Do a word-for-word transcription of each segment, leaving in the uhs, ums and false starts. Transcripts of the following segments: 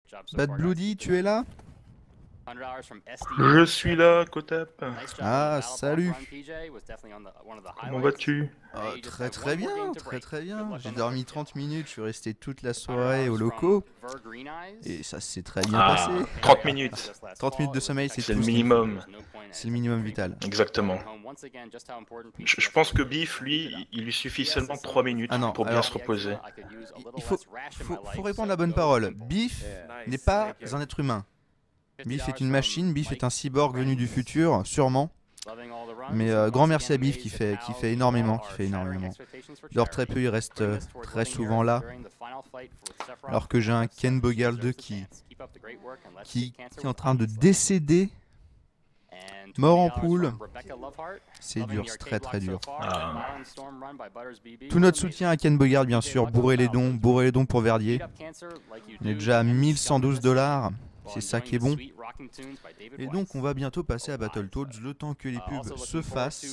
Bad Bloody, tu es là? Je suis là, Kotep. Ah, salut. Comment vas-tu? Ah, très très bien, très très bien. J'ai dormi trente minutes, je suis resté toute la soirée au locaux. Et ça s'est très bien passé. Ah, trente minutes. trente minutes de sommeil, c'est C'est tout le ce qu'il faut. minimum. C'est le minimum vital. Exactement. Je, je pense que Biff, lui, il lui suffit seulement trois minutes Ah non, pour bien alors- se reposer. Il faut, faut, faut répondre la bonne parole. Biff n'est pas un être humain. Biff est une machine, Biff est un cyborg venu du futur, sûrement. Mais euh, grand merci à Biff qui fait, qui fait énormément, qui fait énormément. Il dort très peu, il reste euh, très souvent là. Alors que j'ai un Ken Bogard deux qui, qui, qui est en train de décéder, mort en poule. C'est dur, c'est très très dur. Ah. Tout notre soutien à Ken Bogard, bien sûr. Bourrez les dons, bourrez les dons pour Verdier. On est déjà à mille cent douze dollars. C'est ça qui est bon. Et donc on va bientôt passer à Battletoads le temps que les pubs se fassent.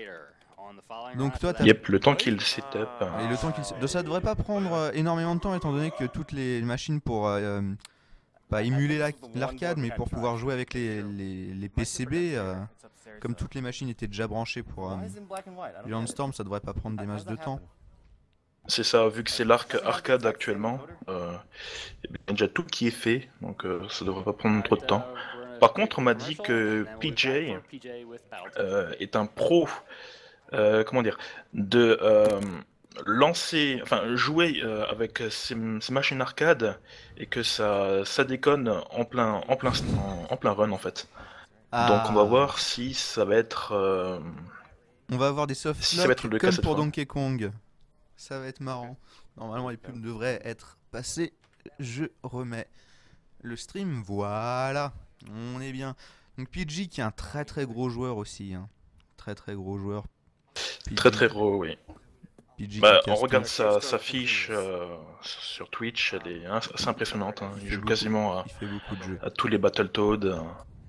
Donc toi t'as... Yep, le temps qu'il setup. Et le temps qu'il se- ça devrait pas prendre euh, énormément de temps étant donné que toutes les machines pour euh, pas émuler la- l'arcade mais pour pouvoir jouer avec les, les, les P C B euh, comme toutes les machines étaient déjà branchées pour euh, Beyond Storm, ça devrait pas prendre des masses de temps. C'est ça, vu que c'est l'arc arcade actuellement, euh, il y a déjà tout qui est fait, donc euh, ça devrait pas prendre trop de temps. Par contre, on m'a dit que P J euh, est un pro, euh, comment dire, de euh, lancer, enfin jouer euh, avec ces, ces machines arcade et que ça, ça déconne en plein, en plein, en, en plein run en fait. Donc on va Ah, voir si ça va être, euh, on va avoir des soft si ça va être locks le cas comme cette pour fois. Donkey Kong. Ça va être marrant. Normalement les pubs devraient être passées. Je remets le stream, voilà. On est bien. Donc P G qui est un très très gros joueur aussi. Hein. Très très gros joueur. P G, Très très gros, oui. P G Bah, qui on casse regarde tout. sa, sa fiche euh, sur Twitch, elle est assez impressionnante. Hein. Il Il fait joue beaucoup- quasiment à, Il fait beaucoup de jeux. à tous les Battletoads, euh,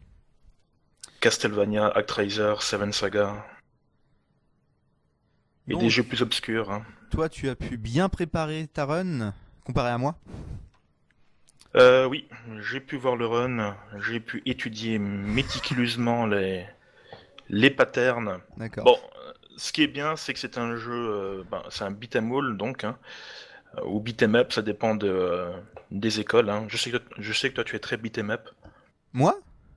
Castlevania, Actraiser, Seven Saga, et Donc, des jeux plus obscurs. Hein. toi tu as pu bien préparer ta run comparé à moi. Euh, oui, j'ai pu voir le run, j'ai pu étudier méticuleusement les, les patterns. D'accord. Bon, euh, ce qui est bien, c'est que c'est un jeu, euh, ben, c'est un beat'em all donc, hein, euh, ou beat'em up, ça dépend de, euh, des écoles. Hein. Je sais que, je sais que toi tu es très beat'em up. Moi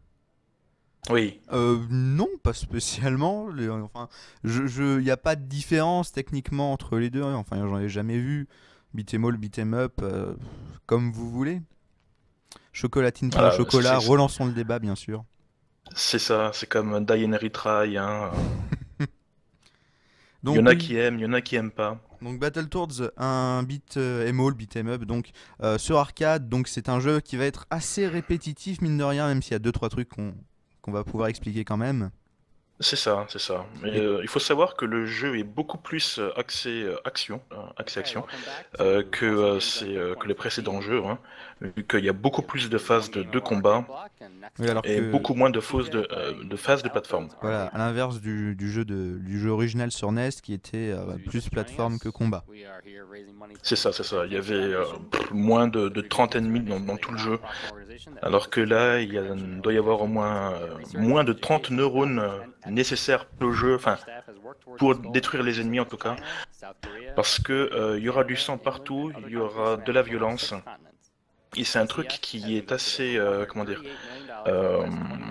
Oui. euh, Non, pas spécialement. Les- enfin, je, je, y a pas de différence techniquement entre les deux. Hein. Enfin, j'en ai jamais vu. Beat'em all, beat'em up, euh, comme vous voulez. Chocolatine pain au Voilà, chocolat. c'est- Relançons le débat, bien sûr. C'est ça, c'est comme Die and Retry, hein. Il Donc, y en a oui. qui aiment, il y en a qui aiment pas. Donc Battletoads, un beat euh, em all, beat em up, donc euh, sur arcade, donc c'est un jeu qui va être assez répétitif mine de rien, même s'il y a deux trois trucs qu'on qu'on va pouvoir expliquer quand même. C'est ça, c'est ça. Mais Et- euh, il faut savoir que le jeu est beaucoup plus euh, axé euh, action, euh, axé action, euh, que, euh, c'est, euh, que les précédents jeux, hein, vu qu'il y a beaucoup plus de phases de, de combat Oui, alors et que beaucoup moins de phases de, euh, de phases de plateforme. voilà, à l'inverse du, du jeu de du jeu original sur N E S qui était euh, plus plateforme que combat. C'est ça, c'est ça. Il y avait euh, pff, moins de, de trente ennemis dans, dans tout le jeu, alors que là, il, y a- il doit y avoir au moins euh, moins de trente neurones euh, nécessaires pour le jeu, enfin pour détruire les ennemis en tout cas, parce que euh, il y aura du sang partout, il y aura de la violence, et c'est un truc qui est assez, euh, comment dire, euh,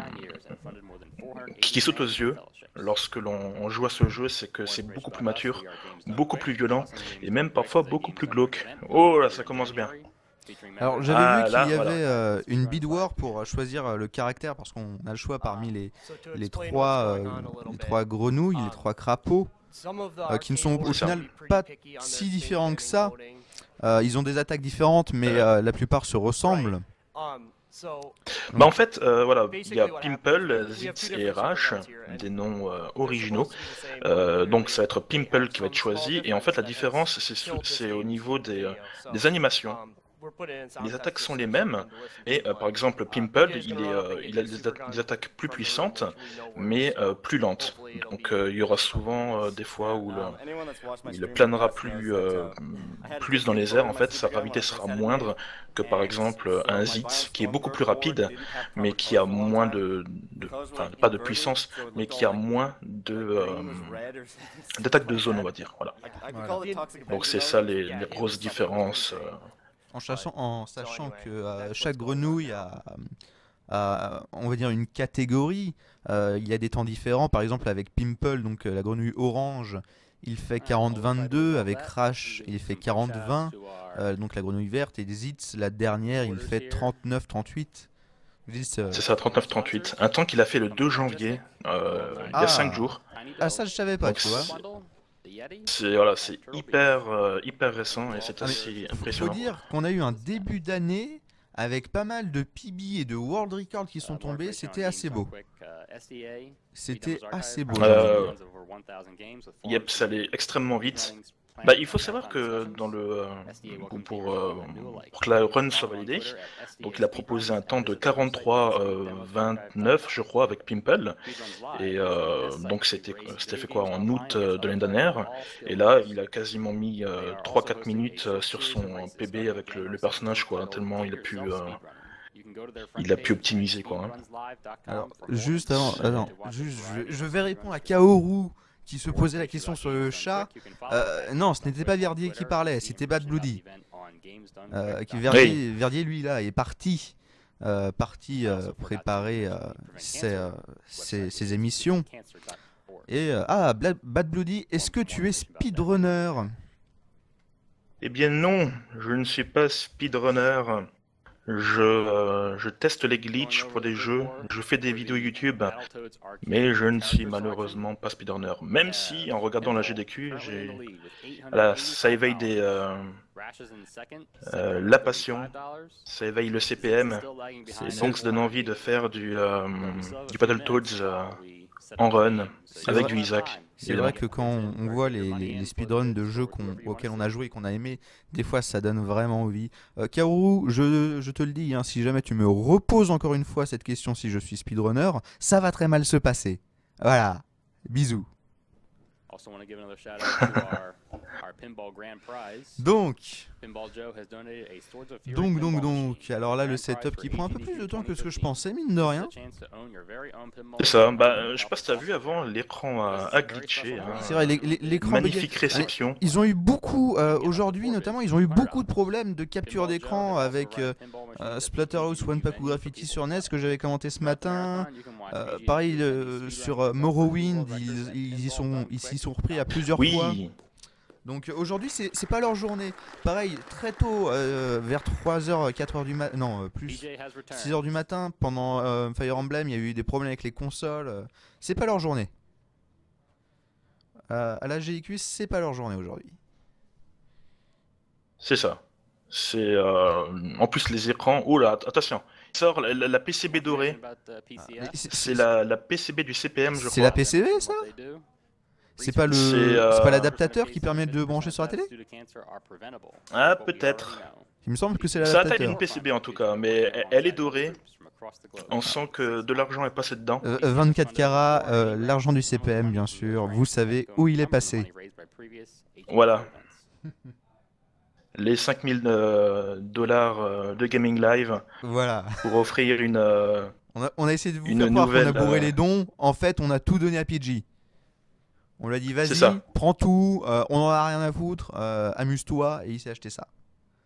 qui, qui saute aux yeux lorsque l'on joue à ce jeu, c'est que c'est beaucoup plus mature, beaucoup plus violent, et même parfois beaucoup plus glauque. Oh là, ça commence bien. Alors j'avais Ah, vu qu'il là, y avait voilà. euh, une bid war pour euh, choisir euh, le caractère parce qu'on a le choix parmi les les trois euh, les trois grenouilles, les trois crapauds. euh, qui ne sont au final pas si différents que ça. Euh, ils ont des attaques différentes, mais euh, la plupart se ressemblent. Bah en fait, euh, voilà, il y a Pimple, Zitz et R H, des noms euh, originaux. Euh, donc ça va être Pimple qui va être choisi, et en fait la différence c'est sou- c'est au niveau des, euh, des animations. les attaques sont les mêmes, et euh, par exemple Pimple, il, est, euh, il a des, a des attaques plus puissantes, mais euh, plus lentes. Donc euh, il y aura souvent euh, des fois où le, il planera plus, euh, plus dans les airs, en fait, sa gravité sera moindre que par exemple un Zitz, qui est beaucoup plus rapide, mais qui a moins de, de enfin pas de puissance, mais qui a moins de euh, d'attaque de zone, on va dire. Voilà. Voilà. Donc c'est ça les, les grosses différences. Euh... En, chassant, en sachant que euh, chaque grenouille a, a, on va dire, une catégorie, euh, il y a des temps différents. Par exemple avec Pimple, donc euh, la grenouille orange, il fait quarante vingt-deux, avec Rash il fait quarante vingt, euh, donc la grenouille verte, et Zitz, la dernière, il fait trente-neuf trente-huit. C'est ça, trente-neuf trente-huit. Un temps qu'il a fait le deux janvier, euh, il y a Ah. cinq jours. Ah ça je savais pas, donc, tu vois. C'est voilà, c'est hyper, euh, hyper récent et c'est Ah, assez impressionnant. Faut dire qu'on a eu un début d'année avec pas mal de P B et de World Record qui sont tombés, c'était assez beau. C'était assez beau. Euh, yep, ça allait extrêmement vite. Bah, il faut savoir que dans le euh, pour, euh, pour que la run soit validée, donc il a proposé un temps de quarante-trois vingt-neuf, je crois, avec Pimple, et euh, donc c'était c'était fait quoi en août de l'année dernière, et là il a quasiment mis euh, trois quatre minutes sur son P B avec le, le personnage, quoi, tellement il a pu euh, il a pu optimiser, quoi. Hein. Alors juste avant, alors, juste, je, je vais répondre à Kaoru qui se posait la question sur le chat. Euh, non, ce n'était pas Verdier qui parlait, c'était Bad Bloody. Euh, qui Verdier, Oui. Verdier, lui, là, est parti, euh, parti euh, préparer euh, ses, euh, ses, ses émissions. Et euh, ah, Bad Bloody, est-ce que tu es speedrunner? Eh bien non, je ne suis pas speedrunner. Je, euh, je teste les glitches pour des jeux, je fais des vidéos YouTube, mais je ne suis malheureusement pas speedrunner. Même si, en regardant la G D Q, j'ai... Voilà, ça éveille des, euh, euh, la passion, ça éveille le C P M, et donc ça donne envie de faire du, euh, du Battletoads euh, en run, avec vrai. du Isaac. C'est vrai que quand on voit les, les, les speedruns de jeux qu'on, auxquels on a joué et qu'on a aimé, des fois ça donne vraiment envie. Euh, Kaoru, je, je te le dis, hein, si jamais tu me reposes encore une fois cette question si je suis speedrunner, ça va très mal se passer. Voilà, bisous. Donc, donc, donc, donc, alors là le setup qui prend un peu plus de temps que ce que je pensais, mine de rien. C'est ça, bah, je sais pas si t'as vu avant, l'écran a, a glitché. Hein. C'est vrai, l'écran magnifique bugait. Réception. Ils ont eu beaucoup, euh, aujourd'hui notamment, ils ont eu beaucoup de problèmes de capture d'écran avec euh, euh, Splatterhouse One Paku Graffiti sur N E S que j'avais commenté ce matin. Euh, pareil euh, sur euh, Morrowind, ils, ils y sont, ils s'y sont repris à plusieurs oui. fois. Donc aujourd'hui c'est pas leur journée. Pareil, très tôt, euh, vers trois heures, quatre heures du matin, non, euh, plus six heures du matin, pendant euh, Fire Emblem, il y a eu des problèmes avec les consoles. Euh, c'est pas leur journée. Euh, à la G I Q, c'est pas leur journée aujourd'hui. C'est ça. C'est euh, en plus les écrans. Oh là, attention. Il sort la, la, la P C B dorée. C'est la, la P C B du C P M, je crois. C'est la P C B, ça? C'est pas le, c'est euh... pas l'adaptateur qui permet de brancher sur la télé? Ah, peut-être. Il me semble que c'est l'adaptateur. Ça a taille d'une P C B en tout cas, mais elle, elle est dorée. On sent que de l'argent est passé dedans. Euh, vingt-quatre carats, euh, l'argent du C P M, bien sûr. Vous savez où il est passé. Voilà. Les cinq mille dollars euh, de Gaming Live. Voilà. Pour offrir une. Euh, on, a, on a essayé de vous faire croire qu'on a bourré euh... les dons. En fait, on a tout donné à P G. On lui a dit vas-y, prends tout, euh, on en a rien à foutre, euh, amuse-toi, et il s'est acheté ça.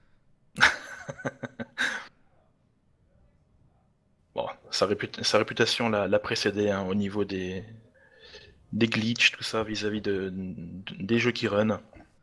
Bon, sa, réput sa réputation l'a précédé hein, au niveau des, des glitches, tout ça, vis-à-vis -vis de, de, des jeux qui run.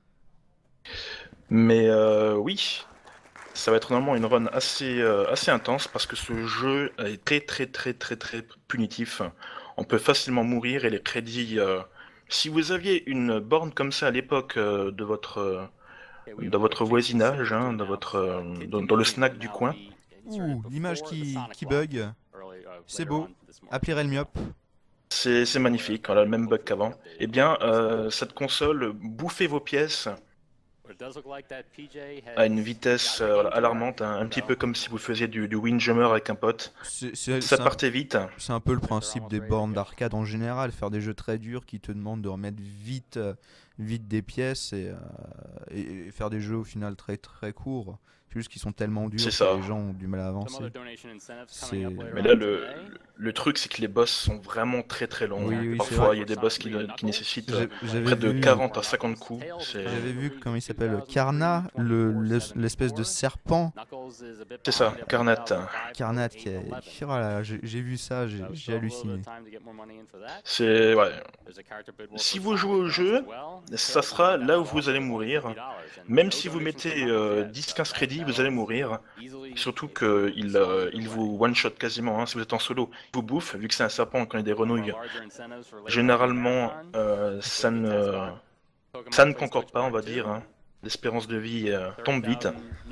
Mais euh, oui, ça va être normalement une run assez, euh, assez intense parce que ce jeu est très très très très très punitif. On peut facilement mourir et les crédits... Euh, si vous aviez une borne comme ça à l'époque euh, de votre euh, dans votre voisinage, hein, dans votre euh, dans, dans le snack du coin. Ouh, l'image qui, qui bug. C'est beau. Appelez Relmiop. C'est magnifique, on a le même bug qu'avant. Eh bien, euh, cette console bouffait vos pièces à une vitesse euh, voilà, alarmante, hein, un petit peu comme si vous faisiez du, du windjammer avec un pote. C'est- c'est- Ça c'est un- partait vite. C'est un peu le principe des bornes d'arcade en général, faire des jeux très durs qui te demandent de remettre vite, euh, vite des pièces et, euh, et- et faire des jeux au final très très courts. C'est juste qu'ils sont tellement durs C'est que ça. les gens ont du mal à avancer. C'est- Mais là, le, le truc, c'est que les boss sont vraiment très très longs. Oui, oui, c'est Parfois, vrai. il y a des boss qui, qui nécessitent euh, J'ai- J'avais près de vu, quarante à cinquante coups. C'est j'avais vu comment il s'appelle, Karna, le- l'es- l'espèce de serpent c'est ça, Karnat. Karnat qui est... Oh là là, j'ai j'ai vu ça, j'ai j'ai halluciné. C'est ouais. Si vous jouez au jeu, ça sera là où vous allez mourir. Même si vous mettez euh, dix quinze crédits, vous allez mourir. Surtout qu'il euh, il vous one-shot quasiment, hein, si vous êtes en solo. Il vous bouffe, vu que c'est un serpent et qu'on est des renouilles. Généralement, euh, ça, ne, ça ne concorde pas, on va dire. Hein. L'espérance de vie euh, tombe vite.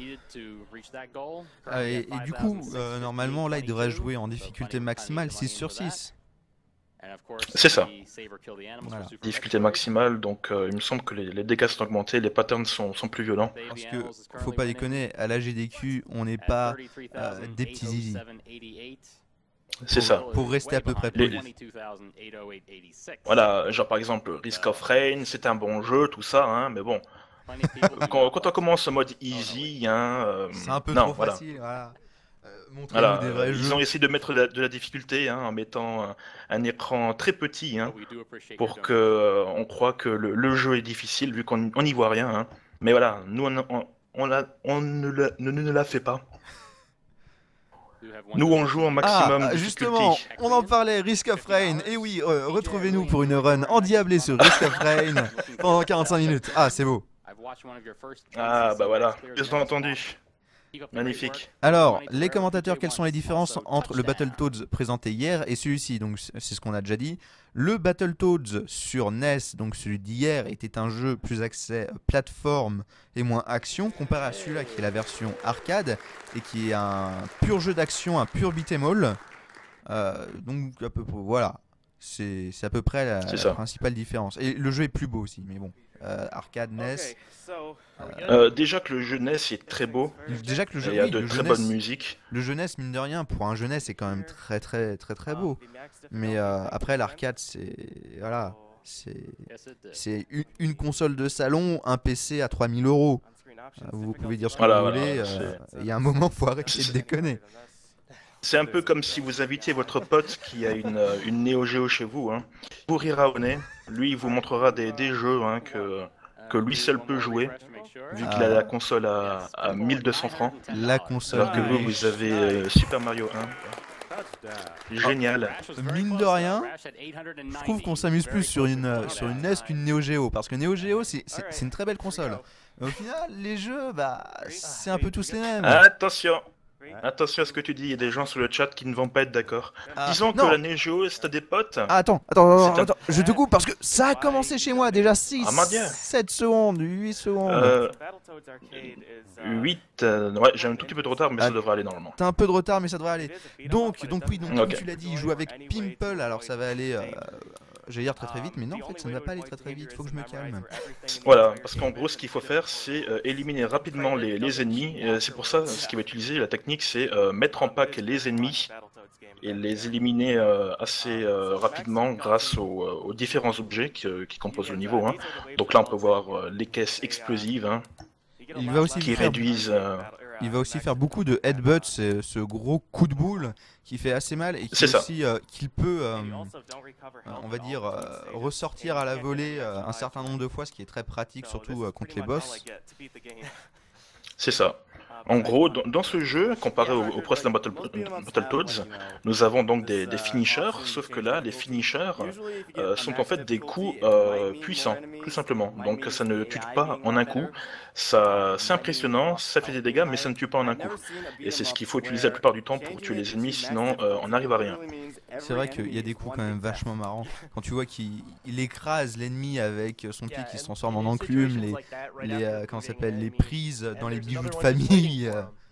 Ah, et, et du coup, euh, normalement, là, il devrait jouer en difficulté maximale six sur six. C'est ça. Voilà. Difficulté maximale, donc euh, il me semble que les, les dégâts sont augmentés, les patterns sont, sont plus violents. Parce que, faut pas déconner, à la G D Q, on n'est pas euh, des petits zizi. C'est ça. Pour rester à peu près Les- poli. Voilà, genre par exemple Risk of Rain, c'est un bon jeu, tout ça, hein, mais bon, quand, quand on commence en mode easy, hein, euh, C'est un peu non, trop voilà. facile, voilà. Euh, montrez-nous Voilà, des vrais euh, ils jeux. ont essayé de mettre de la, de la difficulté hein, en mettant un, un écran très petit hein, pour que euh, on croit que le, le jeu est difficile vu qu'on on n'y voit rien. Hein. Mais voilà, nous on, on, on, l'a- on ne, la, ne, ne la fait pas. Nous on joue en maximum Ah, de justement, difficulté. on en parlait, Risk of Rain. Et oui, euh, retrouvez-nous pour une run endiablée sur Risk of Rain pendant quarante-cinq minutes. Ah, c'est beau. Ah bah voilà, bien entendu. Magnifique. Alors, les commentateurs, quelles sont les différences entre le Battletoads présenté hier et celui-ci? Donc, c'est ce qu'on a déjà dit. Le Battletoads sur N E S, donc celui d'hier, était un jeu plus axé plateforme et moins action, comparé à celui-là qui est la version arcade et qui est un pur jeu d'action, un pur beat'em all. Euh, donc, à peu près, voilà. C'est c'est à peu près la, C'est la ça. principale différence. Et le jeu est plus beau aussi, mais bon. Euh, arcade, N E S. Euh, déjà que le jeu N E S est très beau, Déjà que le et jeu, il y a oui, de le très jeu N E S bonne musique. Le jeunesse, mine de rien, pour un jeunesse, c'est quand même très très très très beau. Mais euh, après, l'arcade, c'est voilà, c'est c'est une, une console de salon, un P C à trois mille euros. Euh, Vous pouvez dire ce que Voilà, vous voilà, voulez. euh, Il y a un moment, faut arrêter de déconner. C'est un peu comme si vous invitiez votre pote qui a une, euh, une Neo Geo chez vous. Hein. Il vous rira au nez. Lui, il vous montrera des, des jeux hein, que, que lui seul peut jouer, vu qu'il a la console à, à mille deux cents francs. La console. Alors que de vous, riche. vous avez euh, Super Mario un. Génial. Mine de rien, je trouve qu'on s'amuse plus sur une euh, sur une N E S qu'une Neo Geo, parce que Neo Geo, c'est c'est- c'est une très belle console. Mais au final, les jeux, bah, c'est un peu tous les mêmes. Attention. Attention à ce que tu dis, il y a des gens sur le chat qui ne vont pas être d'accord. Ah, Disons que non. la Neo Geo, si t'as des potes, Ah, attends, attends, C'est attends, un- attends, je te coupe parce que ça a commencé chez moi déjà six, Ah, mon Dieu. sept secondes, huit secondes. euh, huit, euh, ouais, j'ai un tout petit peu de retard, mais Ah. ça devrait aller normalement. T'as un peu de retard, mais ça devrait aller. Donc, donc oui, donc comme Ok. tu l'as dit, il joue avec Pimple, alors ça va aller, euh, j'allais dire très très vite, mais non, en fait, ça ne va pas aller très très vite, faut que je me calme. Voilà, parce qu'en gros, ce qu'il faut faire, c'est euh, éliminer rapidement les, les ennemis. Et, euh, c'est pour ça, ce qui va utiliser la technique, c'est euh, mettre en pack les ennemis et les éliminer euh, assez euh, rapidement grâce aux, euh, aux différents objets qui, euh, qui composent le niveau. Hein. Donc là, on peut voir euh, les caisses explosives hein, Il va aussi qui faire, réduisent. euh, il va aussi faire beaucoup de headbutts, c'est ce gros coup de boule qui fait assez mal et qui C'est ça. aussi, euh, qu'il peut, euh, euh, on va dire, euh, ressortir à la volée euh, un certain nombre de fois, ce qui est très pratique, surtout euh, contre les boss. C'est ça. En gros, dans, dans ce jeu, comparé au, au précédent Battle, Battletoads, nous avons donc des, des finishers, sauf que là, les finishers euh, sont en fait des coups euh, puissants, tout simplement. Donc ça ne tue pas en un coup. Ça, c'est impressionnant, ça fait des dégâts, mais ça ne tue pas en un coup. Et c'est ce qu'il faut utiliser la plupart du temps pour tuer les ennemis, sinon euh, on n'arrive à rien. C'est vrai qu'il y a des coups quand même vachement marrants. Quand tu vois qu'il il écrase l'ennemi avec son pied qui se transforme en enclume, les, les, euh, comment ça s'appelle, les prises dans les bijoux de famille. euh,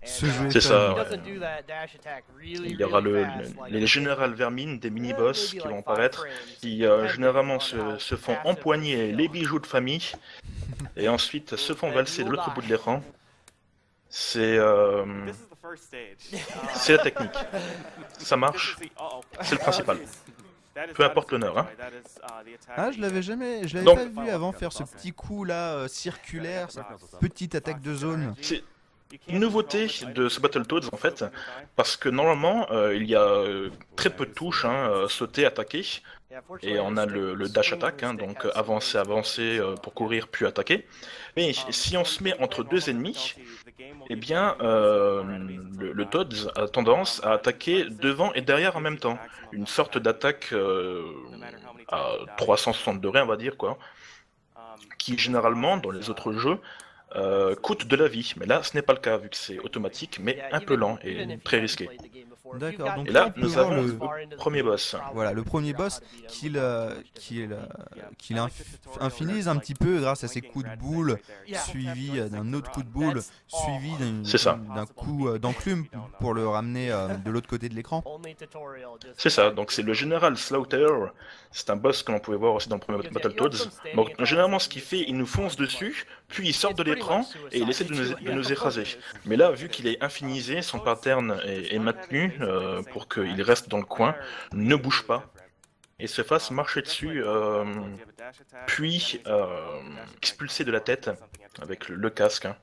Ce jeu est C'est ça. fun. Ouais. Il y aura le, le- les General Vermin, des mini-boss qui vont apparaître, qui euh, généralement se, se font empoigner les bijoux de famille, et ensuite se font valser de l'autre bout de l'écran. C'est euh, c'est la technique. Ça marche, c'est le principal. Peu importe l'honneur, hein. Ah, je l'avais jamais, je l'avais Donc- pas vu avant faire ce petit coup là euh, circulaire, cette petite attaque de zone. C'est une nouveauté de ce Battletoads en fait, parce que normalement euh, il y a euh, très peu de touches, hein, euh, sauter, attaquer, et on a le, le dash attack, hein, donc euh, avancer, avancer euh, pour courir puis attaquer. Mais si on se met entre deux ennemis, eh bien euh, le, le Toads a tendance à attaquer devant et derrière en même temps. Une sorte d'attaque euh, à trois cent soixante degrés on va dire quoi, qui généralement dans les autres jeux euh, coûte de la vie. Mais là ce n'est pas le cas vu que c'est automatique mais un peu lent et très risqué. D'accord, donc Et là, là on peut nous voir avons le... le premier boss. Voilà, le premier boss qu'il euh, qu'il euh, qu'il inf- infinise un petit peu grâce à ses coups de boule, suivi euh, d'un autre coup de boule, suivi d'un C'est ça. d'un coup euh, d'enclume pour le ramener euh, de l'autre côté de l'écran. C'est ça, donc c'est le général Slaughter, c'est un boss que l'on pouvait voir aussi dans le premier Battletoads. Donc généralement ce qu'il fait, il nous fonce dessus, puis il sort de l'écran et il essaie de nous, de nous écraser. Mais là, vu qu'il est infinisé, son pattern est, est maintenu euh, pour qu'il reste dans le coin, ne bouge pas, et se fasse marcher dessus, euh, puis euh, expulsé de la tête avec le, le casque. Hein.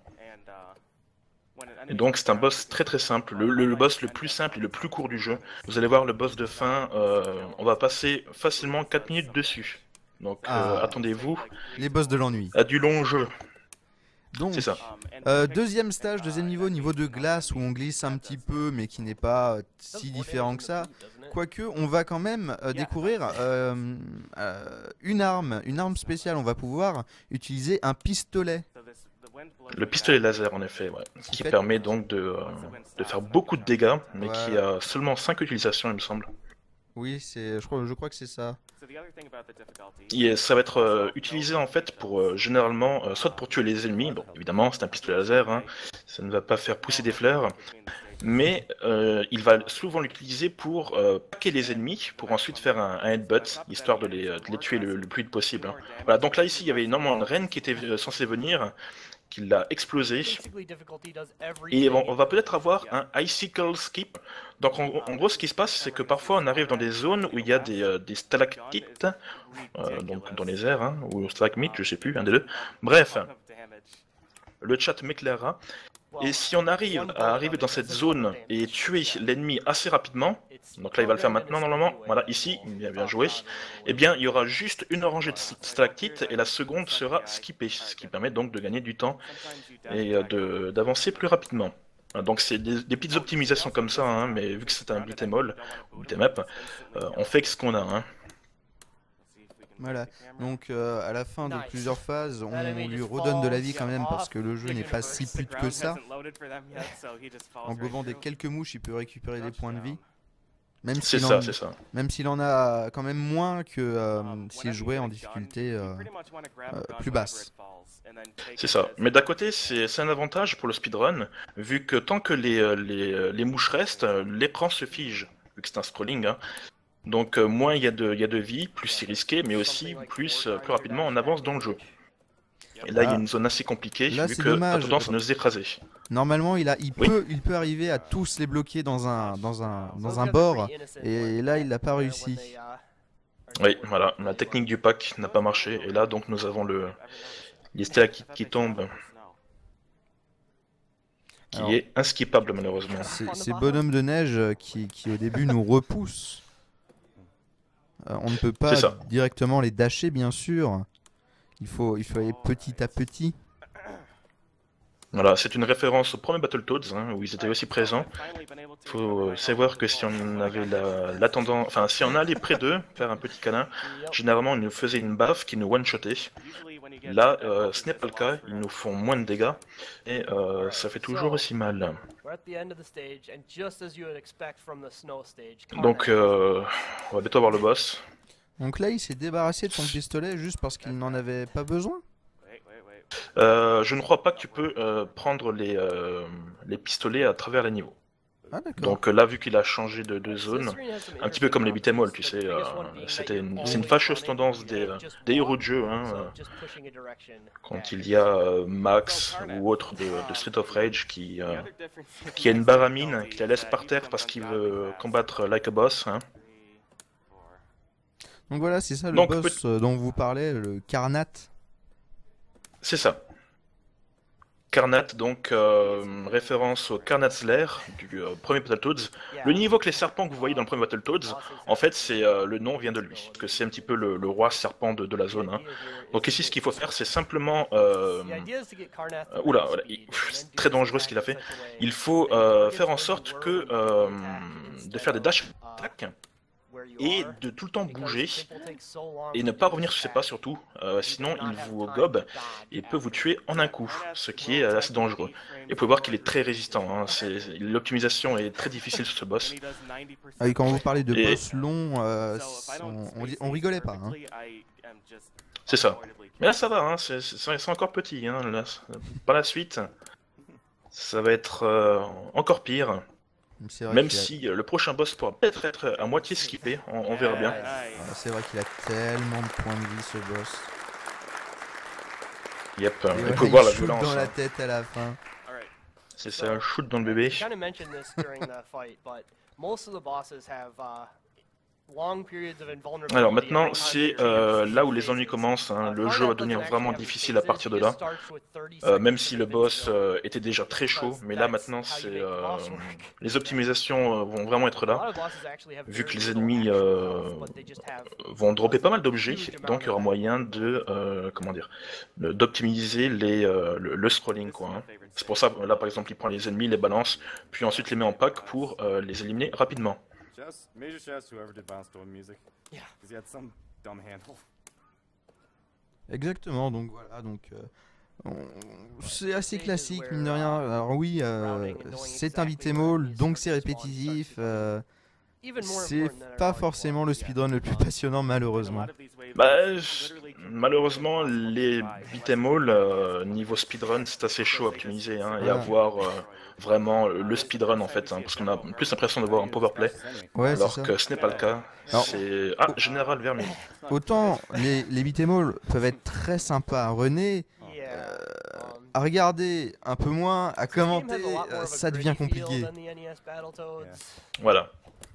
Et donc c'est un boss très très simple, le, le, le boss le plus simple et le plus court du jeu. Vous allez voir le boss de fin, euh, on va passer facilement quatre minutes dessus. Donc Ah. euh, attendez-vous Les boss de l'ennui. à du long jeu. Donc, C'est ça. euh, deuxième stage, deuxième niveau, niveau de glace où on glisse un petit peu mais qui n'est pas euh, si différent que ça. Quoique, on va quand même euh, découvrir euh, euh, une arme, une arme spéciale. On va pouvoir utiliser un pistolet. Le pistolet laser en effet, ouais, qui fait- permet donc de, euh, de faire beaucoup de dégâts, mais Voilà. qui a seulement cinq utilisations il me semble. Oui, c'est, je crois, je crois que c'est ça. Et ça va être euh, utilisé en fait pour euh, généralement, euh, soit pour tuer les ennemis, bon évidemment c'est un pistolet laser, hein, ça ne va pas faire pousser des fleurs, mais euh, il va souvent l'utiliser pour euh, paquer les ennemis, pour ensuite faire un, un headbutt, histoire de les, de les tuer le, le plus vite possible. Hein. Voilà, donc là ici il y avait énormément de reine qui était euh, censée venir, qui l'a explosé, et bon, on va peut-être avoir un icicle skip. Donc en, en gros ce qui se passe c'est que parfois on arrive dans des zones où il y a des, euh, des stalactites, euh, donc dans les airs, hein, ou stalagmites, je sais plus, un des deux. Bref, le chat m'éclairera. Et si on arrive à arriver dans cette zone et tuer l'ennemi assez rapidement, donc là il va le faire maintenant normalement, voilà ici, bien, bien joué, eh bien il y aura juste une rangée de stalactites et la seconde sera skippée, ce qui permet donc de gagner du temps et euh, de- d'avancer plus rapidement. Donc c'est des, des petites optimisations comme ça, hein, mais vu que c'est un beat'em all, ou beat'em up, euh, on fait ce qu'on a. Hein. Voilà. Donc euh, à la fin de plusieurs phases, on lui redonne de la vie quand même parce que le jeu n'est pas si pute que ça. En gobant des quelques mouches, il peut récupérer des points de vie. Même C'est s'il ça, en, c'est ça. même s'il en a quand même moins que euh, s'il jouait en difficulté euh, euh, plus basse. C'est ça. Mais d'un côté, c'est c'est un avantage pour le speedrun, vu que tant que les, euh, les, euh, les mouches restent, euh, l'écran se fige, vu que c'est un scrolling. Hein. Donc euh, moins il y, a de- il y a de vie, plus c'est risqué, mais aussi plus, euh, plus rapidement on avance dans le jeu. Et là, il y a une zone assez compliquée, Là, vu c'est que a dommage. tendance à nous écraser. Normalement, il, a, il, Oui. peut, il peut arriver à tous les bloquer dans un, dans un, dans un bord, et là, il n'a pas réussi. Oui, voilà, la technique du pack n'a pas marché, et là, donc, nous avons le les stalactites qui tombent, qui Alors, est inskippable, malheureusement. Ces, ces bonhommes de neige qui, qui au début nous repoussent. Euh, on ne peut pas C'est ça. directement les dasher, bien sûr. Il faut, il faut aller petit à petit. Voilà, c'est une référence au premier Battletoads, hein, où ils étaient aussi présents. Il faut euh, savoir que si on avait la, la tendance, enfin, si on allait près d'eux, faire un petit câlin, généralement, ils nous faisaient une baffe qui nous one-shotait. Là, euh, ce n'est pas le cas, ils nous font moins de dégâts, et euh, ça fait toujours aussi mal. Donc, euh, on va bientôt voir le boss. Donc là, il s'est débarrassé de son pistolet juste parce qu'il n'en avait pas besoin. Euh, je ne crois pas que tu peux euh, prendre les, euh, les pistolets à travers les niveaux. Ah, Donc euh, là, vu qu'il a changé de, de zone, un petit peu comme les beat'em all, tu sais, euh, c'était une, c'est une fâcheuse tendance des, euh, des héros de jeu, hein, euh, quand il y a euh, Max ou autre de, de Street of Rage qui, euh, qui a une baramine, qui la laisse par terre parce qu'il veut combattre like a boss. Hein. Donc voilà, c'est ça le Donc, boss peut... dont vous parlez, le Karnat. C'est ça. Karnat, donc euh, référence au Karnat's Lair du euh, premier Battletoads. Le niveau que les serpents que vous voyez dans le premier Battletoads, en fait, c'est euh, le nom vient de lui, parce que c'est un petit peu le, le roi serpent de, de la zone. Hein. Donc ici, ce qu'il faut faire, c'est simplement... Euh... Euh, oula, voilà, c'est très dangereux ce qu'il a fait. Il faut euh, faire en sorte que euh, de faire des dash attack et de tout le temps bouger et ne pas revenir sur ses pas surtout, euh, sinon il vous gobe et peut vous tuer en un coup, ce qui est assez dangereux. Et vous pouvez voir qu'il est très résistant, hein. L'optimisation est très difficile sur ce boss. Ah oui, quand vous parlez de et... boss long, euh, on, on, on rigolait pas. Hein. C'est ça. Mais là ça va, hein, c'est encore petit. Hein, là, par la suite, ça va être euh, encore pire. Même si a... le prochain boss pourra peut-être être à moitié skippé, on, on verra bien. Ah, c'est vrai qu'il a tellement de points de vie ce boss. Yep, il voilà, faut voir la violence. Dans la tête à la fin. C'est ça, un shoot dans le bébé. Alors maintenant, c'est euh, là où les ennuis commencent. Hein. Le jeu va devenir vraiment difficile à partir de là. Euh, même si le boss euh, était déjà très chaud, mais là maintenant, euh, les optimisations euh, vont vraiment être là. Vu que les ennemis euh, vont dropper pas mal d'objets, donc il y aura moyen de, euh, comment dire, d'optimiser les euh, le, le scrolling, quoi. Hein. C'est pour ça, là par exemple, il prend les ennemis, les balance, puis ensuite les met en pack pour euh, les éliminer rapidement. Major shouts to whoever did Bounce Music. Yeah. Because he had some dumb handle. Exactement, donc voilà, donc euh, c'est assez classique, mine de rien. Alors oui, euh, c'est un beat'em all, donc c'est répétitif. Euh, c'est pas forcément le speedrun le plus passionnant, malheureusement. Bah, malheureusement, les beat'em all, euh, niveau speedrun, c'est assez chaud à optimiser, hein, et à voir euh, vraiment le speedrun en fait, hein, parce qu'on a plus l'impression d'avoir un powerplay, ouais, alors que ce n'est pas le cas. C'est ah, Général Vermine. Autant les, les beat'em all peuvent être très sympas à runner, euh, à regarder un peu moins, à commenter, euh, ça devient compliqué. Voilà.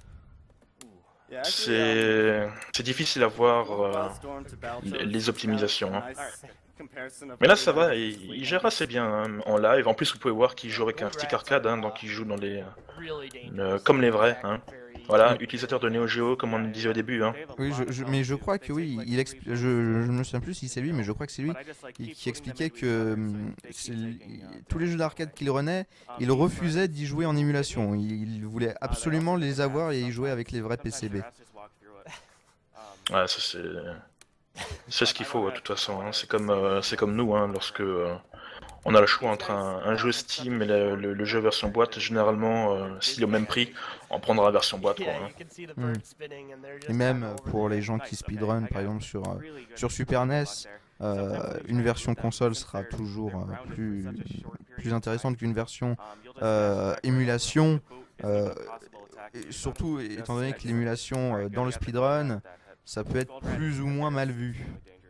C'est difficile à voir euh, les, les optimisations. Hein. Mais là ça va, il, il gère assez bien hein, en live. En plus vous pouvez voir qu'il joue avec un stick arcade, hein, donc il joue dans les, euh, comme les vrais. Hein. Voilà, utilisateur de Neo Geo comme on le disait au début. Hein. Oui, je, je, mais je crois que oui, il je, je ne me souviens plus si c'est lui, mais je crois que c'est lui qui, qui expliquait que tous les jeux d'arcade qu'il renait, il refusait d'y jouer en émulation. Il, il voulait absolument les avoir et y jouer avec les vrais P C B. Ouais, ça c'est... C'est ce qu'il faut de toute façon, hein. C'est comme, euh, c'est comme nous, hein, lorsque euh, on a le choix entre un, un jeu Steam et le, le, le jeu version boîte, généralement, euh, s'il est au même prix, on prendra la version boîte. Quoi, hein. Mm. Et même pour les gens qui speedrun, par exemple sur, euh, sur Super N E S, euh, une version console sera toujours euh, plus, plus intéressante qu'une version euh, émulation, euh, et surtout étant donné que l'émulation euh, dans le speedrun, ça peut être plus ou moins mal vu.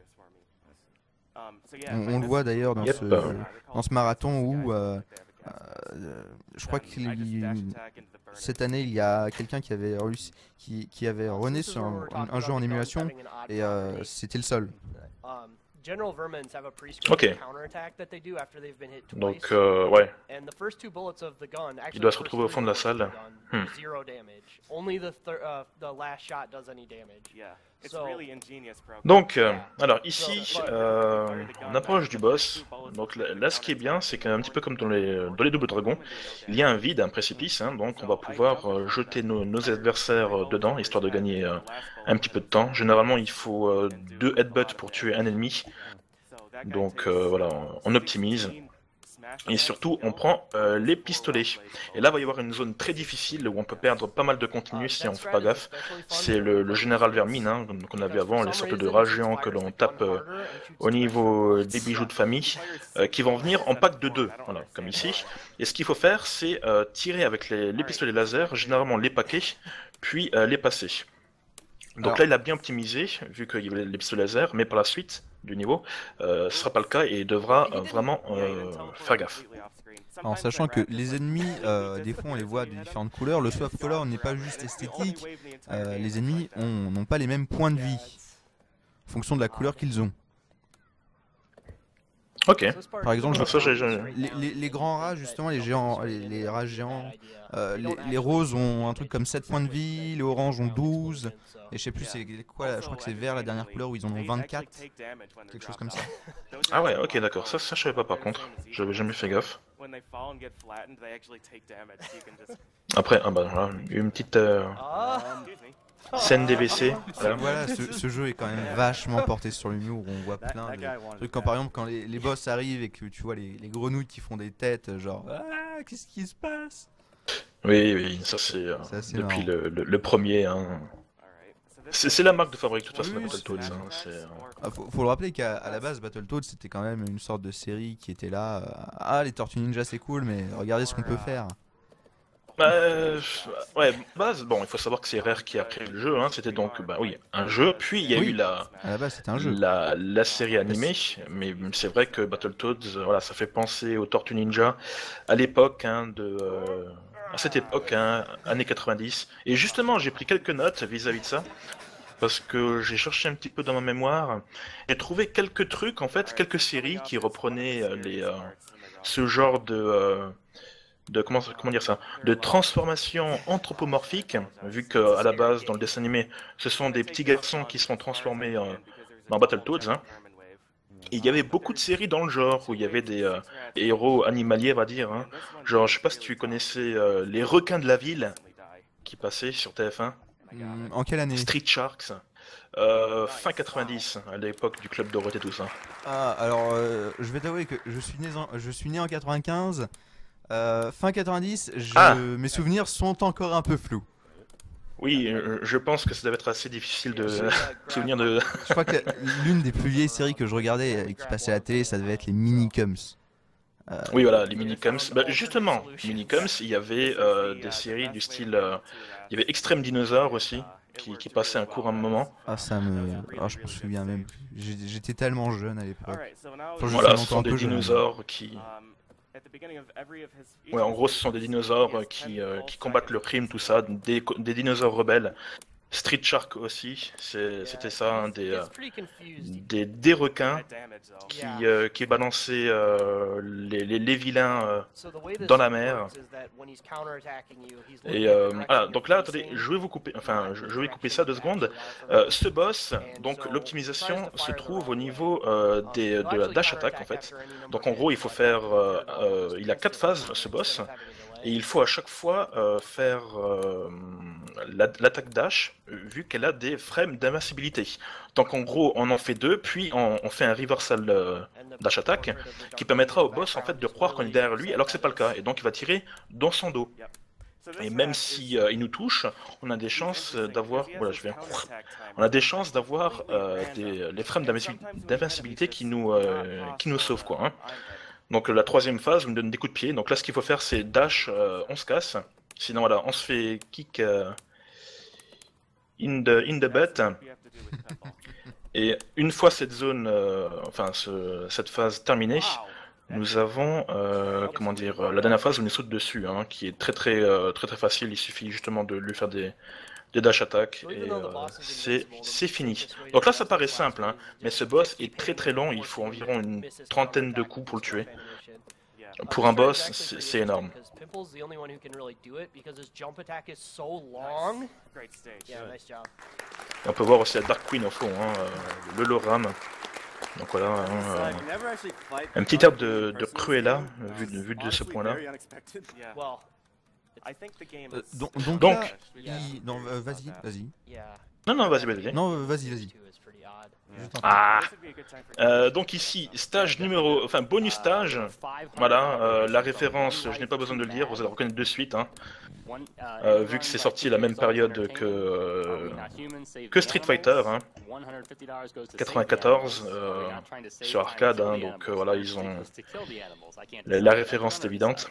On, on le voit d'ailleurs dans, yep. ce, dans ce marathon où euh, euh, je crois que cette année il y a quelqu'un qui avait réussi, qui, qui avait runné sur un, un jeu en émulation et euh, c'était le seul. Ok. Donc, euh, ouais. Il doit se retrouver au fond de la salle. Hmm. Donc, euh, alors ici, euh, on approche du boss. Donc là, là ce qui est bien, c'est qu'un petit peu comme dans les, dans les Double Dragons, il y a un vide, un précipice, hein, donc on va pouvoir euh, jeter nos, nos adversaires euh, dedans, histoire de gagner euh, un petit peu de temps. Généralement, il faut euh, deux headbutts pour tuer un ennemi. Donc euh, voilà, on, on optimise. Et surtout, on prend euh, les pistolets. Et là, il va y avoir une zone très difficile où on peut perdre pas mal de continu si on fait pas gaffe. C'est le, le général Vermine, hein, qu'on avait avant, les sortes de rats géants que l'on tape euh, au niveau des bijoux de famille, euh, qui vont venir en pack de deux, voilà, comme ici. Et ce qu'il faut faire, c'est euh, tirer avec les, les pistolets laser, généralement les paquer, puis euh, les passer. Donc Alors... là, il a bien optimisé, vu qu'il y avait les pistolets laser, mais par la suite du niveau, euh, ce sera pas le cas et il devra euh, vraiment euh, faire gaffe. En sachant que les ennemis, euh, des fois on les voit de différentes couleurs, le swap color n'est pas juste esthétique, euh, les ennemis n'ont pas les mêmes points de vie, en fonction de la couleur qu'ils ont. Ok. Par exemple, je... ça, j'ai, j'ai... Les, les, les grands rats, justement, les géants, les, les rats géants, euh, les, les roses ont un truc comme sept points de vie, les oranges ont douze, et je sais plus c'est quoi, je crois que c'est vert la dernière couleur où ils en ont vingt-quatre, quelque chose comme ça. Ah ouais, ok, d'accord, ça, ça je savais pas par contre, j'avais jamais fait gaffe. Après, ah bah voilà, une petite euh, scène D V C. Voilà, voilà ce, ce jeu est quand même vachement porté sur l'humour, où on voit plein de trucs, quand par exemple quand les, les boss arrivent et que tu vois les, les grenouilles qui font des têtes, genre ah, qu'est-ce qui se passe? Oui, oui, ça c'est euh, depuis le, le, le premier. Hein. C'est la marque de fabrique de toute façon, oui, Battletoads. Hein, euh... ah, faut, faut le rappeler qu'à la base, Battletoads c'était quand même une sorte de série qui était là. Euh, ah, les Tortues Ninja c'est cool, mais regardez ce qu'on peut faire. Bah, euh, ouais, bah, bon, il faut savoir que c'est Rare qui a créé le jeu, hein, c'était donc, bah oui, un jeu, puis il y a oui, eu la, à la base, c'était un jeu. La, la série animée, mais c'est vrai que Battletoads, voilà, ça fait penser aux Tortues Ninja à l'époque, hein, de, euh, à cette époque, hein, années quatre-vingt-dix, et justement, j'ai pris quelques notes vis-à-vis de ça, parce que j'ai cherché un petit peu dans ma mémoire, j'ai trouvé quelques trucs, en fait, quelques séries qui reprenaient euh, les, euh, ce genre de... Euh, de comment, comment dire ça, de transformation anthropomorphique, vu qu'à la base, dans le dessin animé, ce sont des petits garçons qui sont transformés en, en Battletoads. Hein. Et il y avait beaucoup de séries dans le genre, où il y avait des, euh, des héros animaliers, on va dire. Hein. Genre, je sais pas si tu connaissais euh, les requins de la ville, qui passaient sur T F un. Mmh, en quelle année? Street Sharks. Euh, fin quatre-vingt-dix, à l'époque du Club Dorothée et tout ça. Ah, alors, euh, je vais t'avouer que je suis né en, je suis né en quatre-vingt-quinze. Euh, fin quatre-vingt-dix, je... ah. mes souvenirs sont encore un peu flous. Oui, je pense que ça devait être assez difficile de souvenir de... Je crois que l'une des plus vieilles séries que je regardais et qui passait à la télé, ça devait être les Minicums. Euh... Oui, voilà, les Minicums. Bah, justement, Minicums, il y avait euh, des séries du style... Euh, il y avait Extreme Dinosaur aussi, qui, qui passait un court un moment. Ah, ça me... Ah, je me souviens même. J'étais tellement jeune à l'époque. Enfin, voilà, ce sont des dinosaures jeune. qui... Ouais, en gros, ce sont des dinosaures qui, euh, qui combattent le crime, tout ça, des, des dinosaures rebelles. Street Shark aussi, c'était ça, hein, des, euh, des, des requins qui, euh, qui balançaient euh, les, les, les vilains euh, dans la mer. Et euh, voilà, donc là, attendez, je vais vous couper, enfin, je vais couper ça deux secondes. Euh, ce boss, donc l'optimisation se trouve au niveau euh, des, de la dash attack en fait. Donc en gros, il faut faire, euh, euh, il a quatre phases ce boss. Et il faut à chaque fois euh, faire euh, l'attaque dash, vu qu'elle a des frames d'invincibilité. Donc en gros, on en fait deux, puis on, on fait un reversal euh, dash attack, qui permettra au boss en fait de croire qu'on est derrière lui, alors que c'est pas le cas. Et donc il va tirer dans son dos. Et même si euh, il nous touche, on a des chances d'avoir, voilà, je viens, on a des chances d'avoir euh, les frames d'invincibilité qui nous euh, qui nous sauvent quoi. Hein. Donc la troisième phase, on me donne des coups de pied. Donc là, ce qu'il faut faire, c'est dash, euh, on se casse. Sinon, voilà, on se fait kick euh, in, the, in the butt. Et une fois cette zone, euh, enfin ce, cette phase terminée, nous avons, euh, comment dire, la dernière phase où on saute dessus, hein, qui est très très euh, très très facile. Il suffit justement de lui faire des des dash attack et euh, c'est fini. Donc là ça paraît simple, hein, mais ce boss est très très long, il faut environ une trentaine de coups pour le tuer. Pour un boss, c'est énorme. On peut voir aussi la Dark Queen au fond, hein, le Loram. Donc voilà, hein, euh, un petit herbe de, de Cruella, vu de, vu de ce point-là. Euh, donc, donc, donc là, il... non, euh, vas-y, vas-y. Non, non, vas-y, vas-y. Non, vas-y, vas-y. Ah. Euh, donc ici, stage numéro, enfin bonus stage. Voilà, euh, la référence, je n'ai pas besoin de le dire, vous allez la reconnaître de suite. Hein. Euh, vu que c'est sorti à la même période que, euh, que Street Fighter, hein. quatre-vingt-quatorze, euh, sur arcade, hein, donc euh, voilà, ils ont... La, la référence est évidente.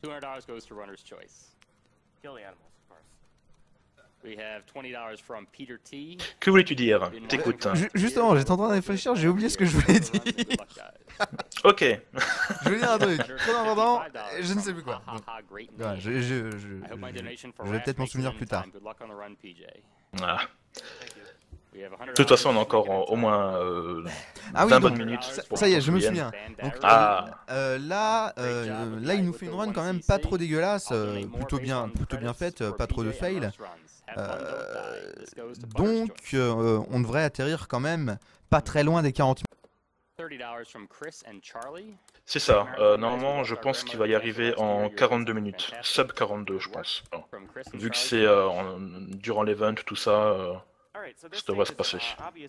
Que voulais-tu dire? T'écoutes. Justement, j'étais en train de réfléchir, j'ai oublié ce que je voulais dire. Ok. Je voulais dire un truc très important, je ne sais plus quoi. Bon. Ouais, je, je, je, je, je vais peut-être m'en souvenir plus tard. Ah. De toute façon, on a encore en, au moins euh, ah oui, vingt donc, bonnes minutes. Ça, ça y est, je me souviens. Donc, ah. euh, là, euh, là, il nous fait une run quand même pas trop dégueulasse, euh, plutôt bien, plutôt bien faite, euh, pas trop de fail. Euh, donc, euh, on devrait atterrir quand même pas très loin des quarante minutes. C'est ça. Euh, normalement, je pense qu'il va y arriver en quarante-deux minutes. Sub quarante-deux, je pense. Bon. Vu que c'est euh, durant l'event, tout ça, euh, ça devrait se passer.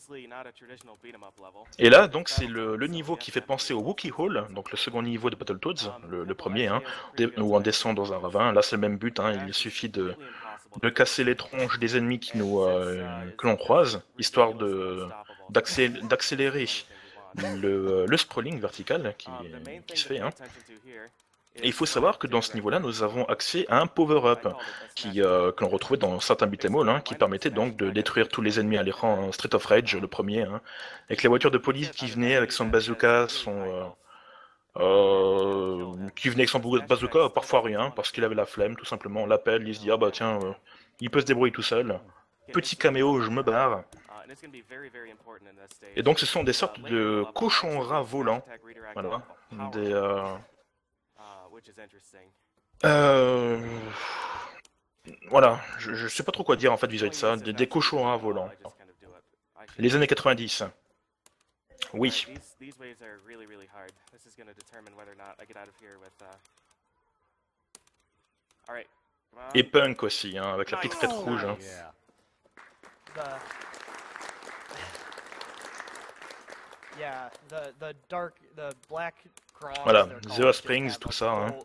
Et là, donc, c'est le, le niveau qui fait penser au Wookiee Hall, donc le second niveau de Battletoads, le, le premier, hein, où on descend dans un ravin. Là, c'est le même but, hein, il suffit de, de casser les tronches des ennemis qui nous, euh, que l'on croise, histoire de d'accélérer le, le scrolling vertical qui, qui se fait. Hein. Et il faut savoir que dans ce niveau-là, nous avons accès à un power-up qui euh, que l'on retrouvait dans certains beat'em all, hein, qui permettait donc de détruire tous les ennemis à l'écran. Hein, Street of Rage, le premier, hein, avec les voitures de police qui venaient avec son bazooka, son euh, euh, qui venait avec son bazooka, parfois rien, parce qu'il avait la flemme, tout simplement. On l'appelle, il se dit ah bah tiens, euh, il peut se débrouiller tout seul. Petit caméo, je me barre. Et donc ce sont des sortes de cochons rats volants, voilà, des euh... Euh... Voilà, je, je sais pas trop quoi dire en fait vis-à-vis de ça, des, des cochons rats volants. Les années quatre-vingt-dix. Oui. Et punk aussi, hein, avec la petite crête rouge. Hein. Voilà, Zero Springs, tout ça. Hein.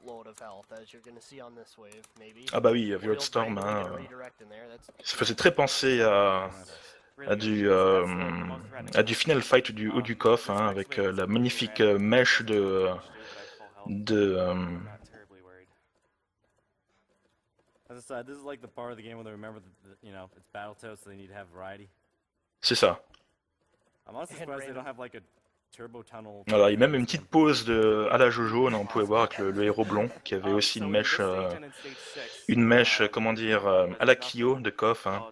Ah bah oui, Violet Storm, hein, ça faisait très penser à, à, du, euh, à du Final Fight du haut du coffre, hein, avec euh, la magnifique euh, mèche de... de euh... C'est ça. Voilà, il y a même une petite pause de à la Jojo, on pouvait voir avec le, le héros blond qui avait aussi une mèche, euh, une mèche, comment dire, euh, à la Kyo de Koff. Hein.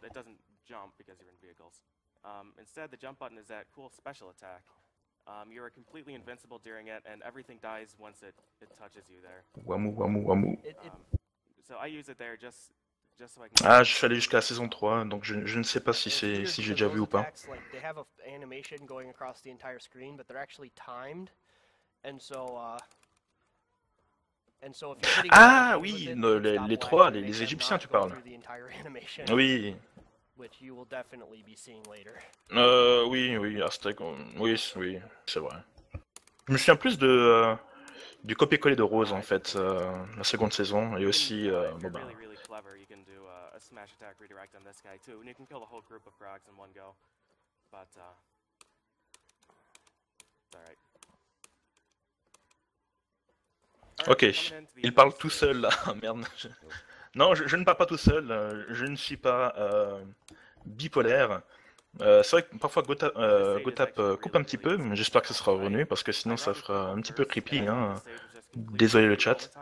Wamou, wamou, wamou. Ah, je suis allé jusqu'à la saison trois, donc je, je ne sais pas si c'est si j'ai déjà vu ou pas. Ah oui, le, les, les trois, les, les Égyptiens, tu parles. Oui. Euh, oui, oui, Aztec, oui, oui, c'est vrai. Je me souviens plus de euh, du copier-coller de Rose en fait, euh, la seconde saison, et aussi euh, bon, bah, smash attack redirect on this guy too, and you can kill the whole group of Grogs in one go. But uh, it's alright. Ok, il parle tout seul là. Merde. Non, je, je ne parle pas tout seul. Je ne suis pas euh, bipolaire. Euh, c'est vrai que parfois Gotap, euh, Gotap euh, coupe un petit peu, mais j'espère que ce sera revenu parce que sinon ça fera un petit peu creepy. Hein. Désolé le chat.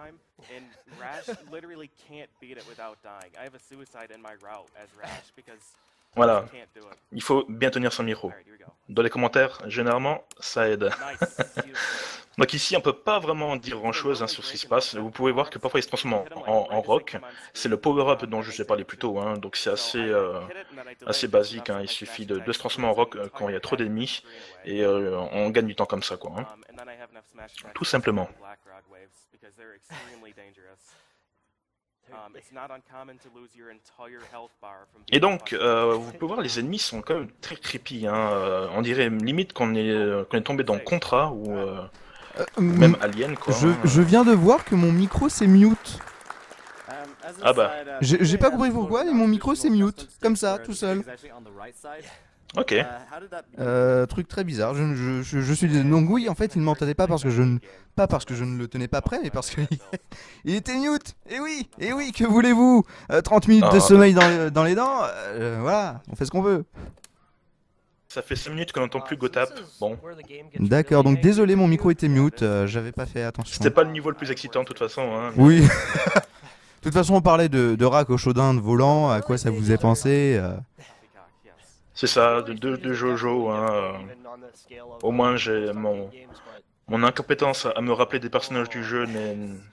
Voilà, il faut bien tenir son micro. Dans les commentaires, généralement, ça aide. Donc ici, on peut pas vraiment dire grand chose hein, sur ce qui se passe. Vous pouvez voir que parfois il se transforme en, en, en rock. C'est le power-up dont je vous ai parlé plus tôt. Hein. Donc c'est assez, euh, assez basique. Hein. Il suffit de, de se transformer en rock quand il y a trop d'ennemis. Et euh, on gagne du temps comme ça, quoi. Hein. Tout simplement. Et donc, euh, vous pouvez voir, les ennemis sont quand même très creepy. Hein. Euh, on dirait limite qu'on est, qu'on est tombé dans Contra ou euh, Euh, même Alien, quoi. je, hein. je viens de voir que mon micro c'est mute. Ah bah. J'ai j'ai pas compris pourquoi, mais mon micro c'est mute. Comme ça, tout seul. Ok. Euh, truc très bizarre. Je, je, je, je suis désolé. Donc oui, en fait, il ne m'entendait pas parce que je ne, pas parce que je ne le tenais pas prêt, mais parce que il était mute. Et oui, et oui, que voulez-vous euh, trente minutes Ah. de sommeil dans, le- dans les dents. euh, voilà, on fait ce qu'on veut. Ça fait cinq minutes qu'on n'entend plus Gotap. Bon. D'accord. Donc désolé, mon micro était mute. euh, J'avais pas fait attention. C'était pas le niveau le plus excitant de toute façon. Hein. Oui. De toute façon, on parlait de, de rack au chaudin de volant. À quoi ça vous est pensé euh, C'est ça, de, de, de Jojo. Hein. euh, Au moins, j'ai mon, mon incompétence à me rappeler des personnages du jeu. n'est-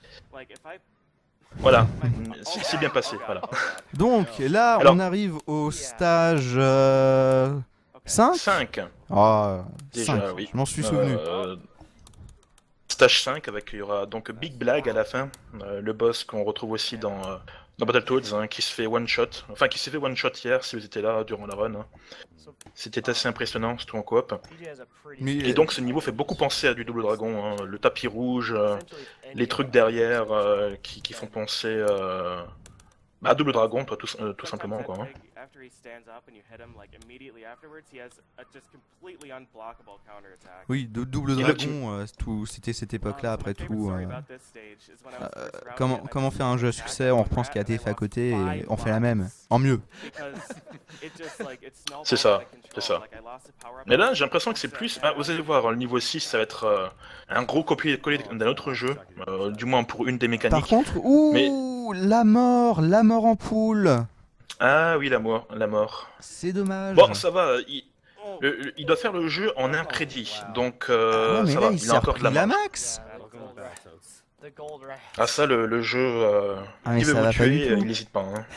Voilà, c'est c'est bien passé. Voilà. Donc là, Alors- on arrive au stage euh, cinq. cinq. Ah, Déjà, cinq. oui. Je m'en suis souvenu. Euh, Stage cinq, avec il y aura donc Big Blag à la fin, euh, le boss qu'on retrouve aussi dans, euh, dans Battletoads, hein, qui se fait one shot, enfin qui s'est fait one shot hier si vous étiez là durant la run. Hein. C'était assez impressionnant, surtout en coop. Mais, Et donc ce niveau fait beaucoup penser à du Double Dragon, hein, le tapis rouge, euh, les trucs derrière euh, qui, qui font penser euh, à Double Dragon, toi, tout, euh, tout simplement quoi. Hein. oui, de double Et le dragon, euh, tout, c'était cette époque-là après tout. euh, euh, comment, comment faire un jeu à succès? On reprend ce qui a été fait à côté et on fait la même, en mieux. C'est ça, c'est ça. Mais là, j'ai l'impression que c'est plus... Ah, vous allez voir, le niveau six, ça va être euh, un gros copier-coller d'un autre jeu, euh, du moins pour une des mécaniques. Par contre, ouh, la mort, la mort en poule. Ah oui, la mort, la mort. C'est dommage. Bon, ça va, il, le- le- il doit faire le jeu en un crédit, donc euh, Ah, mais ça là, va, il il a s'est encore de la repris la marge. max. Ah ça, le, le jeu, euh, Ah, mais il veut ça vous va pas du tuer, tout. il n'hésite pas. Hein.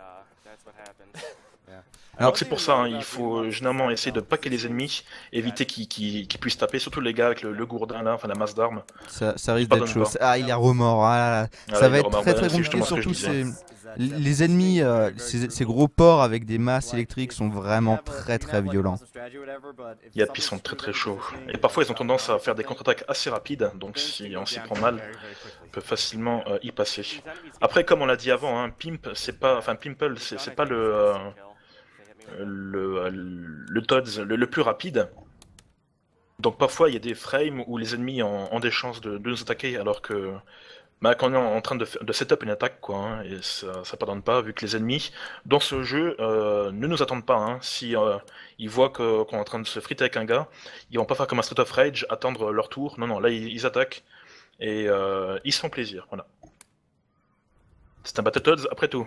Alors, Donc c'est pour ça, hein, il faut généralement essayer de paquer les ennemis, éviter qu'ils qu'ils- qu'ils puissent taper, surtout les gars avec le, le gourdin là, enfin la masse d'armes. ça, ça risque pardonne d'être chaud. pas. Ah, il est remords. Ah, là, là. Ah, ça il va est être remords. très Bah, très c'est compliqué, justement ce que surtout je disais. c'est... Les ennemis, euh, ces, ces gros porcs avec des masses électriques sont vraiment très très violents. Yep, ils sont très très chauds. Et parfois ils ont tendance à faire des contre-attaques assez rapides, donc si on s'y prend mal, on peut facilement euh, y passer. Après, comme on l'a dit avant, hein, Pimp, c'est pas, enfin Pimple, c'est c'est pas le, euh, le, euh, le Toads le, le plus rapide. Donc parfois il y a des frames où les ennemis ont, ont des chances de, de nous attaquer, alors que bah, quand on est en train de, de setup une attaque, quoi, hein, et ça, ça pardonne pas, vu que les ennemis dans ce jeu euh, ne nous attendent pas. Hein. Si euh, ils voient que- qu'on est en train de se friter avec un gars, ils vont pas faire comme un Street of Rage, attendre leur tour. Non, non, là ils, ils attaquent et euh, ils se font plaisir. Voilà. C'est un Battletoads après tout.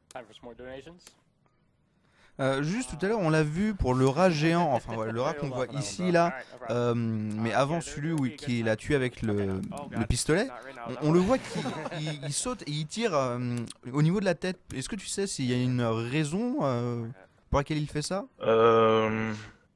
Euh, juste tout à l'heure, on l'a vu pour le rat géant, enfin voilà, le rat qu'on voit ici là, euh, mais avant celui où, qui l'a tué avec le, le pistolet, on, on le voit qu'il il- il saute et il tire euh, au niveau de la tête. Est-ce que tu sais s'il y a une raison euh, pour laquelle il fait ça? Euh...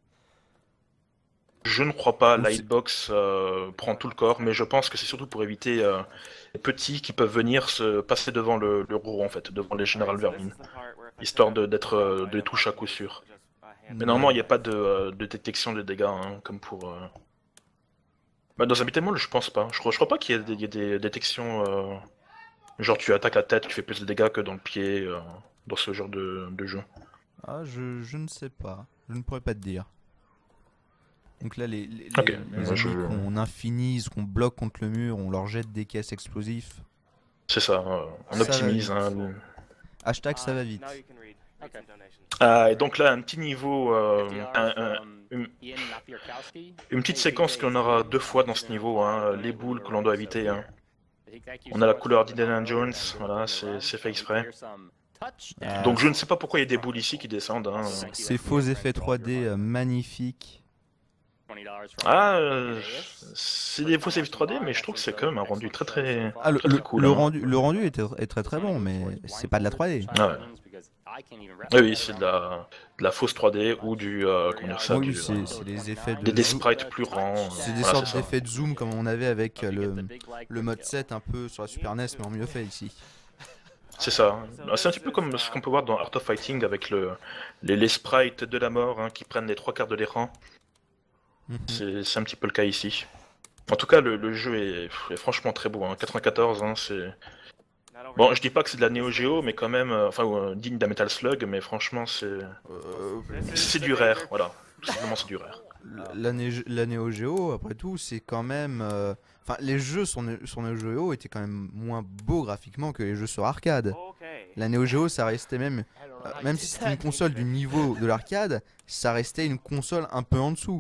Je ne crois pas, Ou la c'est- hitbox euh, prend tout le corps, mais je pense que c'est surtout pour éviter euh, les petits qui peuvent venir se passer devant le, le gros en fait, devant les General Vermin, histoire de, d'être, euh, de les toucher à coup sûr. Mais normalement il n'y a pas de, euh, de détection de dégâts, hein, comme pour... Euh... Bah, dans un beat'em all, je pense pas. Je crois, je crois pas qu'il y ait des, il y ait des détections... Euh... Genre tu attaques la tête, tu fais plus de dégâts que dans le pied, euh, dans ce genre de, de jeu. Ah, je, je ne sais pas, je ne pourrais pas te dire. Donc là, les, les, Ok, les- les moi, je- ennemis qu'on infinise, qu'on bloque contre le mur, on leur jette des caisses explosifs. C'est ça, euh, on Ça optimise. va Hein, vite. le- Hashtag ça va vite. Ah, et donc là, un petit niveau, euh, un- un- une, une petite séquence que l'on aura deux fois dans ce niveau, hein, les boules que l'on doit éviter. Hein. On a la couleur d'Indiana Jones, voilà, c'est c'est fait exprès. Ah, Donc je ne sais pas pourquoi il y a des boules ici qui descendent. Hein. Ces faux effets trois D euh, magnifiques. Ah, euh, c'est des faux effets trois D, mais je trouve que c'est quand même un rendu très très, Ah, le, très, très le- cool. le hein. rendu, le rendu est, est très très bon, mais c'est pas de la trois D. Ah ouais. Oui, oui, c'est de la, de la fausse trois D ou du, euh, comment dire ça, Oui, du, c'est euh, c'est des effets de des, des zoom. sprites plus grands. euh, C'est des voilà, sortes c'est ça. d'effets de zoom comme on avait avec euh, le, le mode sept un peu sur la Super N E S, mais en mieux fait ici. C'est ça. C'est un petit peu comme ce qu'on peut voir dans Art of Fighting avec le, les, les sprites de la mort hein, qui prennent les trois quarts de l'écran. Mm-hmm. C'est un petit peu le cas ici. En tout cas, le, le jeu est, est franchement très beau. Hein. quatre-vingt-quatorze, hein, c'est... Bon, je dis pas que c'est de la Neo Geo, mais quand même, euh, enfin, euh, digne d'un Metal Slug, mais franchement, c'est... Euh, c'est du rare, voilà. Simplement, c'est du rare. La, la Neo Geo, après tout, c'est quand même... Euh... Enfin, les jeux sur, sur Neo Geo étaient quand même moins beaux graphiquement que les jeux sur arcade. La Neo Geo, ça restait même... Euh, même si c'était une console du niveau de l'arcade, ça restait une console un peu en dessous.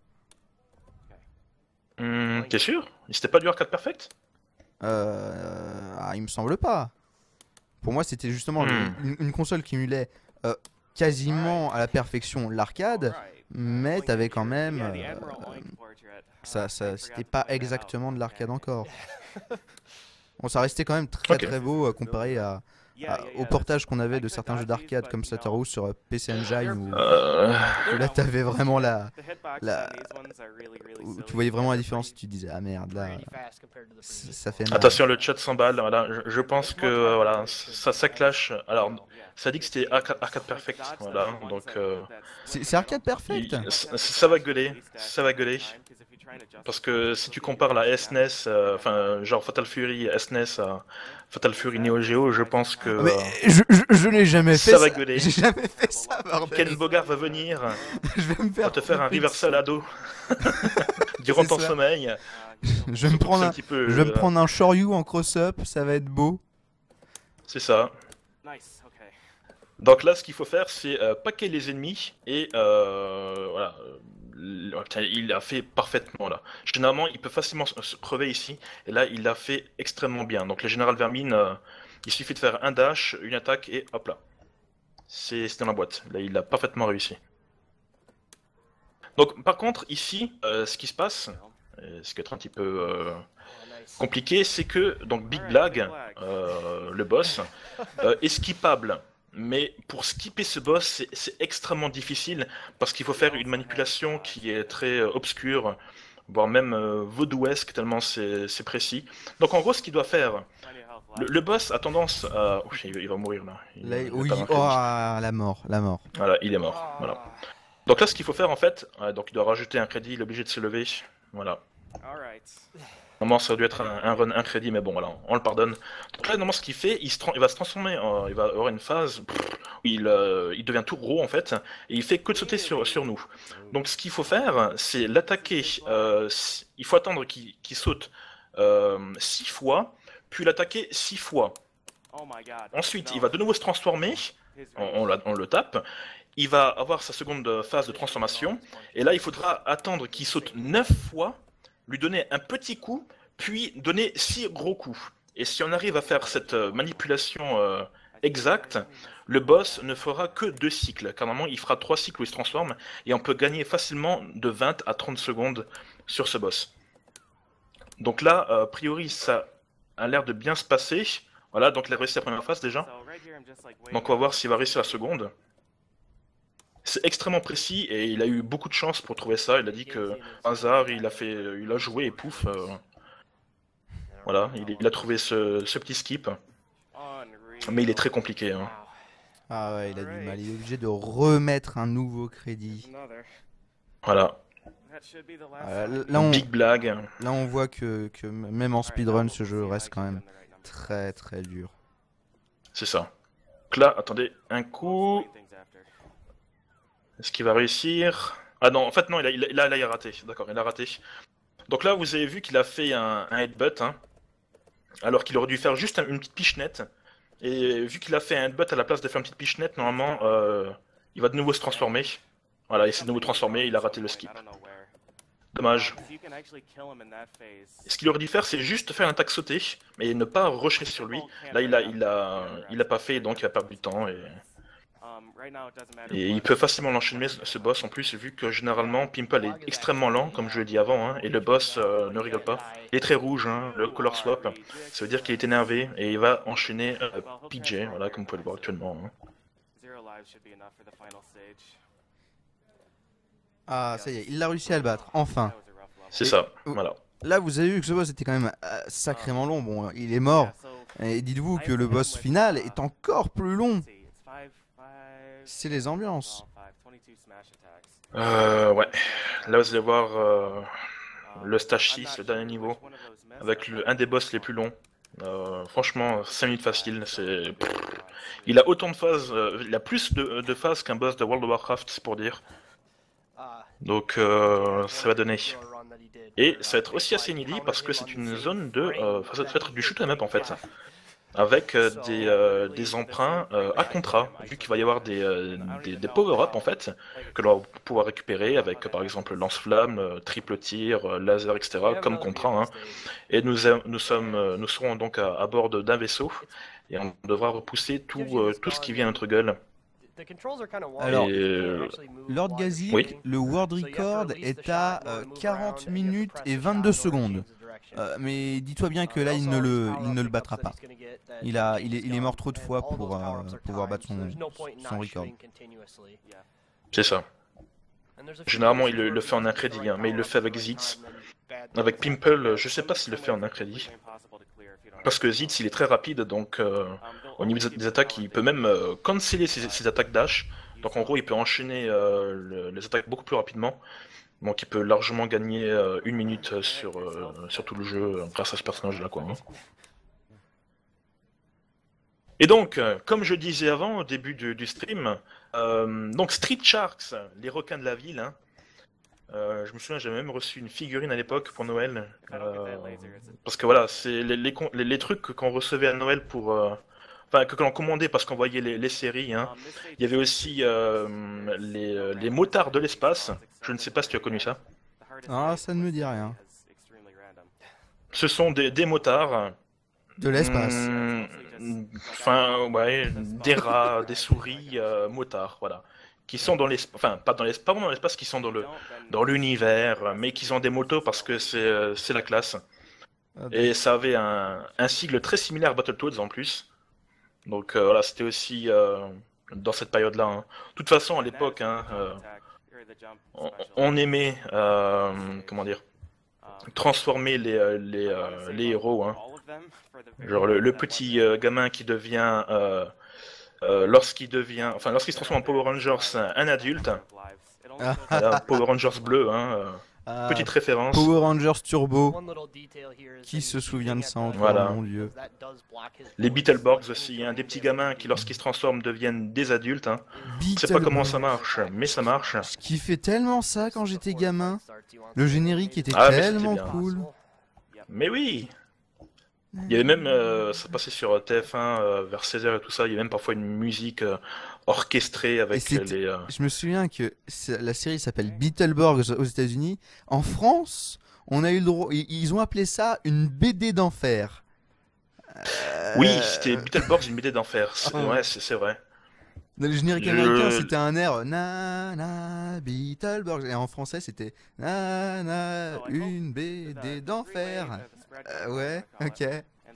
Mmh, T'es sûr? C'était pas du arcade perfect? Euh... Ah, il me semble pas. Pour moi, c'était justement mmh. une, une console qui émulait euh, quasiment à la perfection l'arcade, mais t'avais quand même... Euh, ça, ça, c'était pas exactement de l'arcade encore. Bon, ça restait quand même très okay. très beau euh, comparé à, à, au portage qu'on avait de certains jeux d'arcade comme Slaughterhouse sur euh, P C Engine où, euh... où là t'avais vraiment la, la où tu voyais vraiment la différence et tu te disais ah merde là ça fait mal. Attention, le chat s'emballe, voilà, je, je pense que euh, voilà, ça, ça clash. Alors ça dit que c'était arcade, arcade perfect, voilà, donc euh, c'est arcade perfect. Il, ça, ça va gueuler, ça va gueuler. Parce que si tu compares la S N E S, euh, enfin genre Fatal Fury S N E S à Fatal Fury Neo Geo, je pense que... Mais euh, je, je, je n'ai jamais fait ça. Ça va gueuler. J'ai jamais fait ça, bordel. Ken Bogard va venir, je vais me faire va te faire un reversal à dos durant ton ça. sommeil. Je vais me prendre un, un peu, je vais euh... me prendre un Shoryu en cross-up, ça va être beau. C'est ça. Donc là, ce qu'il faut faire, c'est euh, paquer les ennemis et euh, voilà. Il a fait parfaitement là. Généralement, il peut facilement se crever ici, et là, il l'a fait extrêmement bien. Donc, les Général Vermine, euh, il suffit de faire un dash, une attaque, et hop là. C'est dans la boîte. Là, il a parfaitement réussi. Donc, par contre, ici, euh, ce qui se passe, ce qui est un petit peu euh, compliqué, c'est que donc Big Blag, euh, le boss, euh, est skippable. Mais pour skipper ce boss, c'est extrêmement difficile parce qu'il faut faire une manipulation qui est très euh, obscure, voire même euh, vaudouesque tellement c'est précis. Donc en gros, ce qu'il doit faire, le, le boss a tendance à... Oh, il, il va mourir là. Il, là il oui, oh, la mort, la mort. Voilà, il est mort. Voilà. Donc là, ce qu'il faut faire en fait, euh, donc il doit rajouter un crédit, il est obligé de se lever. Voilà. Normalement, ça aurait dû être un, un run, un crédit, mais bon, voilà, on le pardonne. Donc là, normalement, ce qu'il fait, il, se il va se transformer, en, il va avoir une phase pff, où il, euh, il devient tout gros, en fait, et il fait que de sauter sur, sur nous. Donc, ce qu'il faut faire, c'est l'attaquer, euh, il faut attendre qu'il qu'il saute euh, six fois, puis l'attaquer six fois. Ensuite, il va de nouveau se transformer, on, on, on le tape, il va avoir sa seconde phase de transformation, et là, il faudra attendre qu'il saute neuf fois, lui donner un petit coup, puis donner six gros coups. Et si on arrive à faire cette manipulation euh, exacte, le boss ne fera que deux cycles. Car normalement, il fera trois cycles où il se transforme, et on peut gagner facilement de vingt à trente secondes sur ce boss. Donc là, a priori, ça a l'air de bien se passer. Voilà, donc il a réussi la première phase déjà. Donc on va voir s'il va réussir la seconde. C'est extrêmement précis et il a eu beaucoup de chance pour trouver ça. Il a dit que hasard, il a fait, il a joué et pouf, euh, voilà, il, il a trouvé ce, ce petit skip. Mais il est très compliqué. Hein. Ah ouais, il a du mal. Il est obligé de remettre un nouveau crédit. Voilà. Euh, là, on, Big Blag. Là, on voit que, que même en speedrun, ce jeu reste quand même très très dur. C'est ça. Donc là, attendez, un coup. Est-ce qu'il va réussir? Ah non, en fait non, il a, il a, il a, là, il a raté. D'accord, il a raté. Donc là, vous avez vu qu'il a fait un, un headbutt, hein, alors qu'il aurait dû faire juste un, une petite pichenette. Et vu qu'il a fait un headbutt à la place de faire une petite pichenette, normalement, euh, il va de nouveau se transformer. Voilà, il s'est de nouveau transformé, il a raté le skip. Dommage. Et ce qu'il aurait dû faire, c'est juste faire une attaque sautée, mais ne pas rusher sur lui. Là, il a, il a, il a pas fait, donc il a perdu du temps. Et... Et il peut facilement l'enchaîner ce boss en plus, vu que généralement Pimple est extrêmement lent, comme je l'ai dit avant, hein, et le boss euh, ne rigole pas. Il est très rouge, hein, le color swap, ça veut dire qu'il est énervé et il va enchaîner euh, P J, voilà, comme vous pouvez le voir actuellement. Hein. Ah, ça y est, il a réussi à le battre, enfin. C'est ça, voilà. Là, vous avez vu que ce boss était quand même euh, sacrément long. Bon, il est mort, Et dites-vous que le boss final est encore plus long. C'est les ambiances. Euh, ouais. Là, vous allez voir euh, le stage six, le dernier niveau, avec le, un des boss les plus longs. Euh, franchement, cinq minutes facile. C'est... Il a autant de phases, euh, il a plus de, de phases qu'un boss de World of Warcraft, c'est pour dire. Donc, euh, ça va donner. Et ça va être aussi assez inédit parce que c'est une zone de... Euh, ça va être du shoot 'em up en fait. Avec euh, des, euh, des emprunts euh, à contrat, vu qu'il va y avoir des, euh, des, des power-up en fait, que l'on va pouvoir récupérer avec euh, par exemple lance-flamme, euh, triple tir, euh, laser, et cetera comme contrat. Hein. Et nous, nous, sommes, euh, nous serons donc à, à bord d'un vaisseau et on devra repousser tout, euh, tout ce qui vient à notre gueule. Alors, euh... Lord Gazik, oui. le world record est à euh, quarante minutes et vingt-deux secondes. Euh, mais dis-toi bien que là, il ne le, il ne le battra pas. Il, a, il, est, il est mort trop de fois pour euh, pouvoir battre son, son record. C'est ça. Généralement, il le, le fait en un crédit, hein, mais il le fait avec Zitz. Avec Pimple, je sais pas s'il le fait en un crédit. Parce que Zitz, il est très rapide, donc euh, au niveau des attaques, il peut même euh, canceller ses, ses attaques dash. Donc en gros, il peut enchaîner euh, le, les attaques beaucoup plus rapidement. Donc il peut largement gagner euh, une minute sur, euh, sur tout le jeu euh, grâce à ce personnage-là, quoi. Hein. Et donc, euh, comme je disais avant, au début du, du stream, euh, donc Street Sharks, les requins de la ville, hein, euh, je me souviens, j'avais même reçu une figurine à l'époque pour Noël. Euh, parce que voilà, c'est les, les, les, les trucs qu'on recevait à Noël pour... Euh, Enfin, que, que l'on commandait parce qu'on voyait les, les séries. Hein. Il y avait aussi euh, les, les motards de l'espace. Je ne sais pas si tu as connu ça. Ah, ça ne me dit rien. Ce sont des, des motards. De l'espace. Enfin, mmh, ouais, des rats, des souris, euh, motards, voilà. Qui sont dans l'espace, enfin, pas dans l'espace, pas vraiment dans l'espace, qui sont dans le dans l'univers, mais qui ont des motos parce que c'est c'est la classe. Ah, et ça avait un, un sigle très similaire à Battletoads en plus. Donc euh, voilà, c'était aussi euh, dans cette période-là. Hein. De toute façon, à l'époque, hein, euh, on, on aimait, euh, comment dire, transformer les, les, euh, les héros. Hein. Genre le, le petit euh, gamin qui devient, euh, euh, lorsqu'il devient, enfin lorsqu'il se transforme en Power Rangers, un adulte. Voilà, Power Rangers bleu, hein. Euh, Ah, petite référence. Power Rangers Turbo. Qui se souvient de ça encore, voilà. Mon Dieu. Les Beetleborgs aussi, hein, des petits gamins qui, lorsqu'ils se transforment, deviennent des adultes. Hein. Je sais pas comment ça marche, mais ça marche. Je kiffais tellement ça quand j'étais gamin. Le générique était ah, tellement cool. Mais oui. Il y avait même, euh, ça passait sur T F un euh, vers seize heures et tout ça, il y avait même parfois une musique euh, orchestrée avec les... Euh... Je me souviens que la série s'appelle Beetleborgs aux États-Unis. En France, on a eu le droit, ils ont appelé ça une B D d'enfer. Euh... Oui, c'était Beetleborgs, une B D d'enfer, oh. Ouais, c'est vrai. Dans le générique Je... américain, c'était un air na na Beetleborgs, et en français, c'était na na une B D d'enfer. Euh, ouais, ok.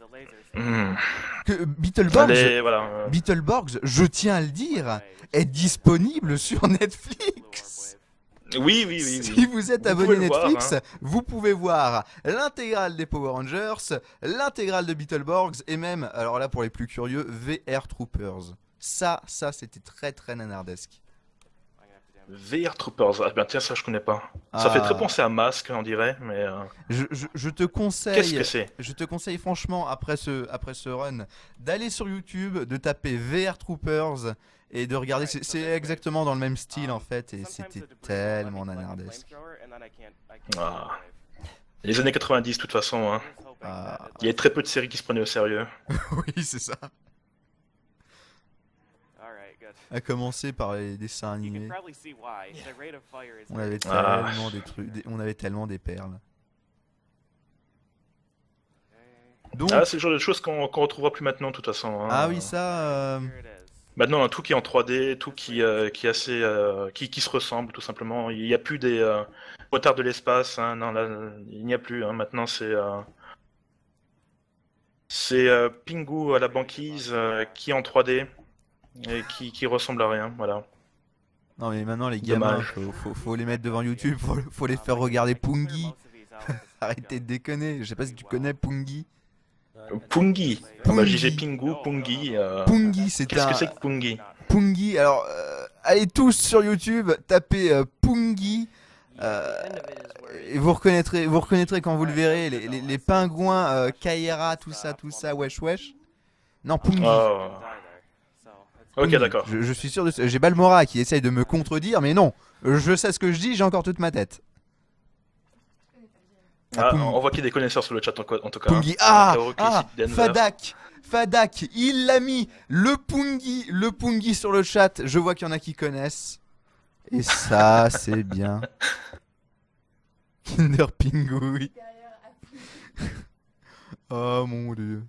Mmh. Que Beetleborgs, Allez, voilà, euh... Beetleborgs, je tiens à le dire, est disponible sur Netflix. Oui, oui, oui. Si oui. vous êtes vous abonné voir, Netflix, hein. vous pouvez voir l'intégrale des Power Rangers, l'intégrale de Beetleborgs, et même, alors là pour les plus curieux, V R Troopers. Ça, ça c'était très très nanardesque. V R Troopers, ah ben tiens ça je connais pas. Ah. Ça fait très penser à Mask on dirait, mais... Euh... Je, je, je te conseille... Qu'est-ce que c'est ? Je te conseille franchement après ce, après ce run d'aller sur YouTube, de taper V R Troopers et de regarder, c'est exactement dans le même style en fait et c'était tellement nanardesque. Ah. Les années quatre-vingt-dix de toute façon, hein. Ah. Il y avait très peu de séries qui se prenaient au sérieux. Oui c'est ça. À commencer par les dessins animés. On avait tellement ah. des trucs, des, on avait tellement des perles. Donc... Ah, c'est le genre de choses qu'on qu'on retrouvera plus maintenant de toute façon. Hein. Ah oui ça. Euh... Maintenant tout qui est en trois D, tout qui euh, qui est assez, euh, qui qui se ressemble tout simplement. Il n'y a plus des euh, motards de l'espace. Hein. Non là, il n'y a plus. Hein. Maintenant c'est euh... c'est euh, Pingu à la banquise euh, qui est en trois D. Et qui, qui ressemble à rien, voilà. Non mais maintenant les gamins, faut, faut, faut les mettre devant YouTube, faut, faut les faire regarder Pungi. Arrêtez de déconner, je sais pas si tu connais Pungi. Pungi. Ah bah, je disais Pingu, Pungi. Euh... Pungi, c'est un... Qu'est-ce que c'est que Pungi? Pungi, alors euh, allez tous sur YouTube, tapez euh, Pungi. Euh, et vous reconnaîtrez, vous reconnaîtrez quand vous le verrez, les, les, les pingouins, euh, Kaira, tout ça, tout ça, wesh wesh. Non, Pungi. Oh. Ok, d'accord. Je, je suis sûr de ça. J'ai Balmora qui essaye de me contredire, mais non. Je sais ce que je dis, j'ai encore toute ma tête. Ah, on voit qu'il y a des connaisseurs sur le chat en, en tout cas. Pungi. Ah, ah Fadak. Fadak, il l'a mis. Le Pungi, le Pungi sur le chat. Je vois qu'il y en a qui connaissent. Et ça, c'est bien. Kinder Pingui. Oh mon dieu.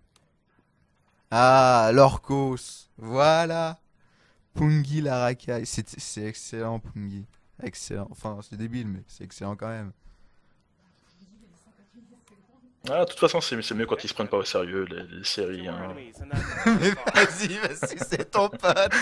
Ah, l'Orcos. Voilà. Pungi la racaille. C'est excellent, Pungi. Excellent. Enfin, c'est débile, mais c'est excellent quand même. Ah, de toute façon, c'est mieux quand ils se prennent pas au sérieux, les, les séries. Hein. Mais vas-y, vas-y, c'est ton pote.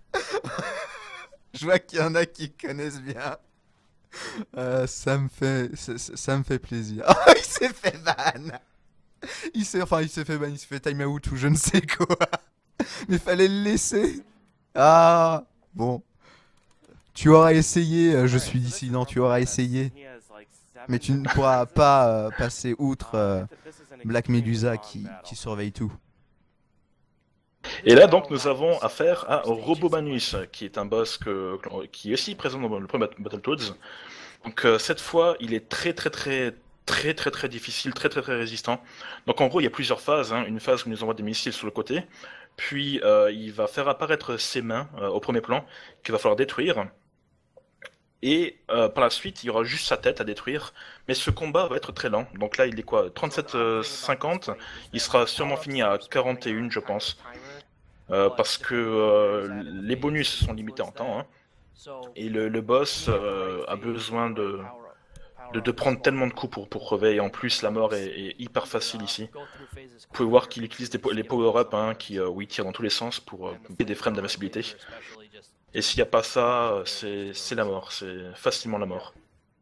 Je vois qu'il y en a qui connaissent bien. Euh, ça me fait, ça, ça me fait plaisir. Oh, il s'est fait ban. Il s'est, enfin, il s'est fait ban, il s'est fait time out ou je ne sais quoi. Mais fallait le laisser. Ah, bon. Tu auras essayé, je suis dissident, tu auras essayé. Mais tu ne pourras pas euh, passer outre euh, Black Medusa qui, qui surveille tout. Et là donc nous avons affaire à Robomanus, qui est un boss que, qui est aussi présent dans le premier Battletoads. Donc euh, cette fois il est très très très très très très difficile, très très très résistant. Donc en gros il y a plusieurs phases, hein. Une phase où il nous envoie des missiles sur le côté, puis euh, il va faire apparaître ses mains euh, au premier plan, qu'il va falloir détruire. Et euh, par la suite, il y aura juste sa tête à détruire. Mais ce combat va être très lent. Donc là, il est quoi, trente-sept cinquante. Il sera sûrement fini à quarante et une, je pense. Euh, parce que euh, les bonus sont limités en temps. Hein. Et le, le boss euh, a besoin de, de, de prendre tellement de coups pour, pour crever. Et en plus, la mort est, est hyper facile ici. Vous pouvez voir qu'il utilise des, les power-up hein, qui euh, oui, tirent dans tous les sens pour euh, des frames d'invincibilité. Et s'il n'y a pas ça, c'est la mort, c'est facilement la mort.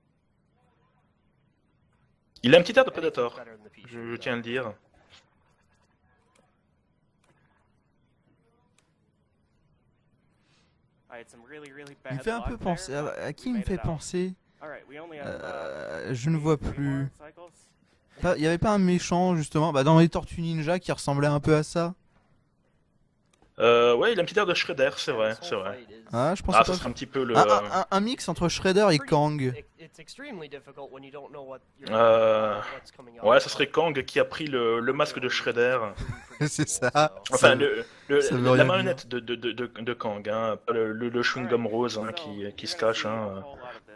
Il a un petit air de Predator, je, je tiens à le dire. Il fait un peu penser... À, à qui il me fait penser euh, Je ne vois plus... Il n'y avait pas un méchant, justement, bah, dans les Tortues Ninja qui ressemblait un peu à ça? Euh, ouais, il a un petit air de Shredder, c'est vrai, c'est vrai. Ah, je pense ah, que ça serait un petit peu le... Un, un, un mix entre Shredder et Kang. Euh... Ouais, ça serait Kang qui a pris le, le masque de Shredder. C'est ça. Enfin, ça le, le, ça la marionnette de, de, de, de, de Kang, hein, pas le, le, le chewing-gum rose hein, qui, qui se cache. Hein.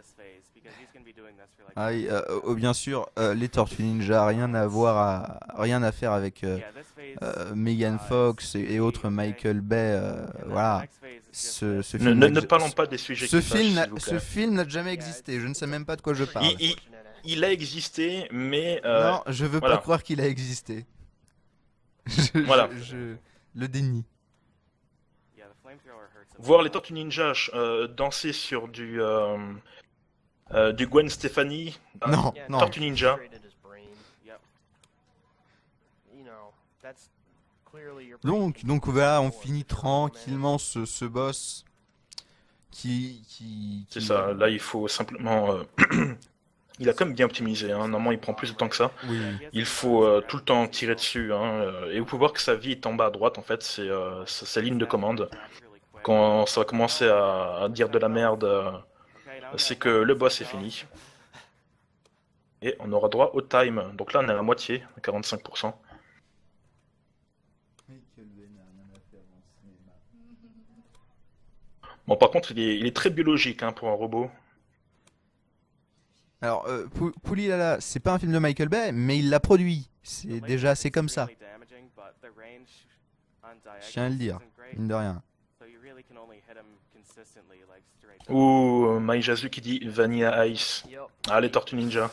Ah oui, euh, oh, bien sûr, euh, les Tortues Ninja, rien à voir, à, rien à faire avec euh, euh, Megan Fox et, et autres Michael Bay. Euh, voilà. Ce, ce film ne, ne, ne parlons pas des sujets ce qui film fâchent, Ce film n'a jamais existé. Je ne sais même pas de quoi je parle. Il, il, il a existé, mais euh, non, je veux voilà. pas croire qu'il a existé. je, voilà. Je, je le dénie. Voir les Tortues Ninja euh, danser sur du euh, euh, du Gwen Stefani, non, euh, non. Tortue Ninja. Donc, donc voilà, on finit tranquillement ce, ce boss qui... qui, qui... C'est ça, là il faut simplement... Euh... il a quand même bien optimisé, hein. Normalement il prend plus de temps que ça. Oui. Il faut euh, tout le temps tirer dessus, hein. Et vous pouvez voir que sa vie est en bas à droite en fait, c'est euh, sa ligne de commande. Quand ça va commencer à, à dire de la merde, euh, c'est que le boss est fini. Et on aura droit au time, donc là on est à la moitié, à quarante-cinq pour cent. Bon, par contre, il est, il est très biologique hein, pour un robot. Alors, euh, Poulilala, c'est pas un film de Michael Bay, mais il l'a produit. C'est déjà assez comme ça. Je tiens à le dire, mine de rien. Ouh, Maijazu qui dit Vanilla Ice. Ah, les Tortues Ninja.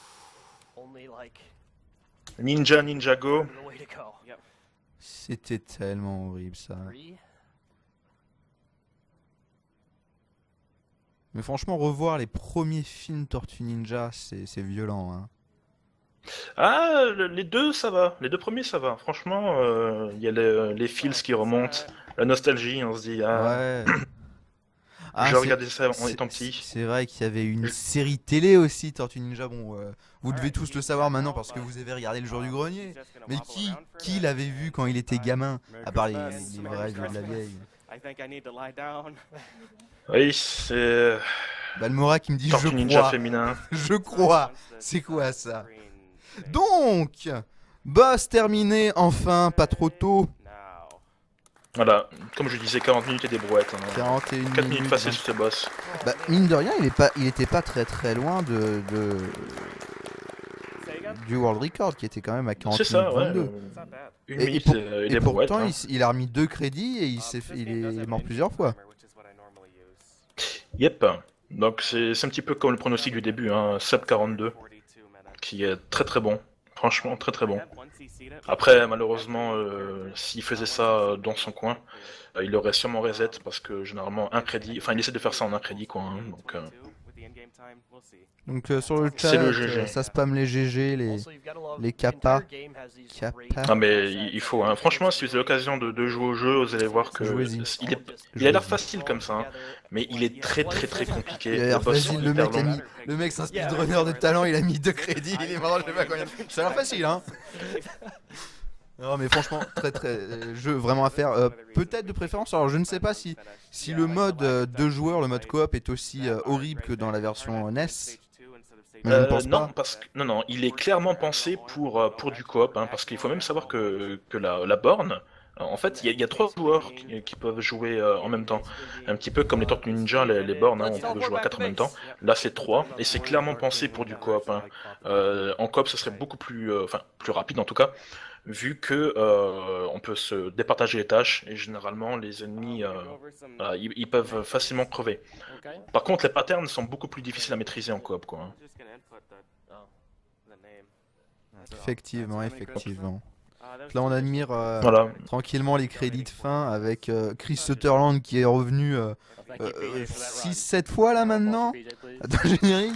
Ninja Ninjago. C'était tellement horrible ça. Mais franchement, revoir les premiers films Tortues Ninja, c'est violent. Hein. Ah, le- les deux, ça va. Les deux premiers, ça va. Franchement, euh, il y a les, les feels qui remontent, la nostalgie, on se dit, ah, Ouais. Ah, j'ai c'est regardé ça en c'est- étant petit. c'est vrai qu'il y avait une série télé aussi, Tortue Ninja. Bon, euh, vous devez tous le savoir maintenant parce que vous avez regardé Le Jour du Grenier. Mais qui, qui l'avait vu quand il était gamin? À part les, les vrais vieux de la vieille. Oui, c'est Balmora qui me dit Tortue je Ninja crois. féminin. Je crois. C'est quoi ça? Donc, boss terminé enfin, pas trop tôt. Voilà, comme je disais, quarante minutes et des brouettes. Hein. quarante et une quatre minutes minutes. passées sur ce boss. Bah, mine de rien, il, est pas, il était pas très très loin de, de- du World Record qui était quand même à quarante C'est minutes ça, ouais. vingt-deux. euh, Une Et, et minute pour- et, et et des brouettes. pourtant, hein. il, s- il a remis deux crédits et il, s'est fait- il est mort plusieurs fois. Yep. Donc c'est c'est un petit peu comme le pronostic du début, hein, Sub quarante-deux, qui est très très bon. Franchement, très très bon. Après, malheureusement, euh, s'il faisait ça dans son coin, euh, il aurait sûrement reset parce que généralement un crédit, enfin il essaie de faire ça en un crédit quoi. Hein, donc euh, Donc euh, sur le C'est chat, le G G. euh, ça spam les G G, les, les kappas. Kappa. ah mais il il faut. Hein. Franchement, si vous avez l'occasion de, de jouer au jeu, vous allez voir que Jouez-y. il, est, il a l'air facile comme ça, hein, mais il est très très très compliqué. Il a l'air Les boss sont facile, le hyper mec, a longs. mis, le mec c'est un speedrunner de talent, il a mis deux crédits, il est mort, je sais pas combien. Ça a l'air facile, hein. Non mais franchement, très très euh, jeu vraiment à faire. Euh, Peut-être de préférence, alors je ne sais pas si, si le mode euh, deux joueurs, le mode coop est aussi euh, horrible que dans la version N E S. Mais je ne Euh, pense non, pas. parce que, non, non, il est clairement pensé pour, euh, pour du coop, hein, parce qu'il faut même savoir que, que la, la borne, euh, en fait, il y, a- il y a trois joueurs qui, qui peuvent jouer euh, en même temps. Un petit peu comme les Tortues Ninja, les, les bornes, hein, on peut jouer à quatre en même temps. Là, c'est trois, et c'est clairement pensé pour du coop. Hein. Euh, en coop, ce serait beaucoup plus, euh, enfin, plus rapide en tout cas, vu que euh, on peut se départager les tâches, et généralement, les ennemis, euh, voilà, ils, ils peuvent facilement crever. Par contre, les patterns sont beaucoup plus difficiles à maîtriser en coop, quoi. Hein. Effectivement, effectivement. Là on admire euh, Voilà. tranquillement les crédits de fin avec euh, Chris Sutherland qui est revenu six sept fois là maintenant. Attends, générique.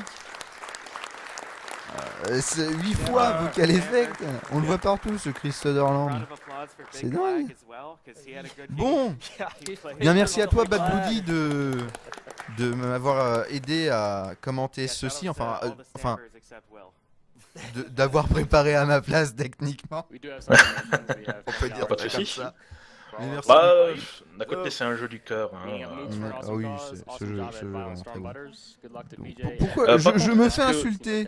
Euh, c'est huit fois vocal effect. On le voit partout ce Chris Sutherland. C'est dingue. Bon, bien merci à toi Bad Bloody de, de m'avoir euh, aidé à commenter ceci. Enfin, euh, enfin de- d'avoir préparé à ma place techniquement. On peut dire Pas de ça soucis. comme ça. Mais merci. Bah, euh, d'un côté, c'est un jeu du cœur. Hein. Mm, ah oui, c'est- ce jeu, ce jeu est vraiment très bon. Donc, Pourquoi Euh, je, par je contre, me est-ce fais que- insulter?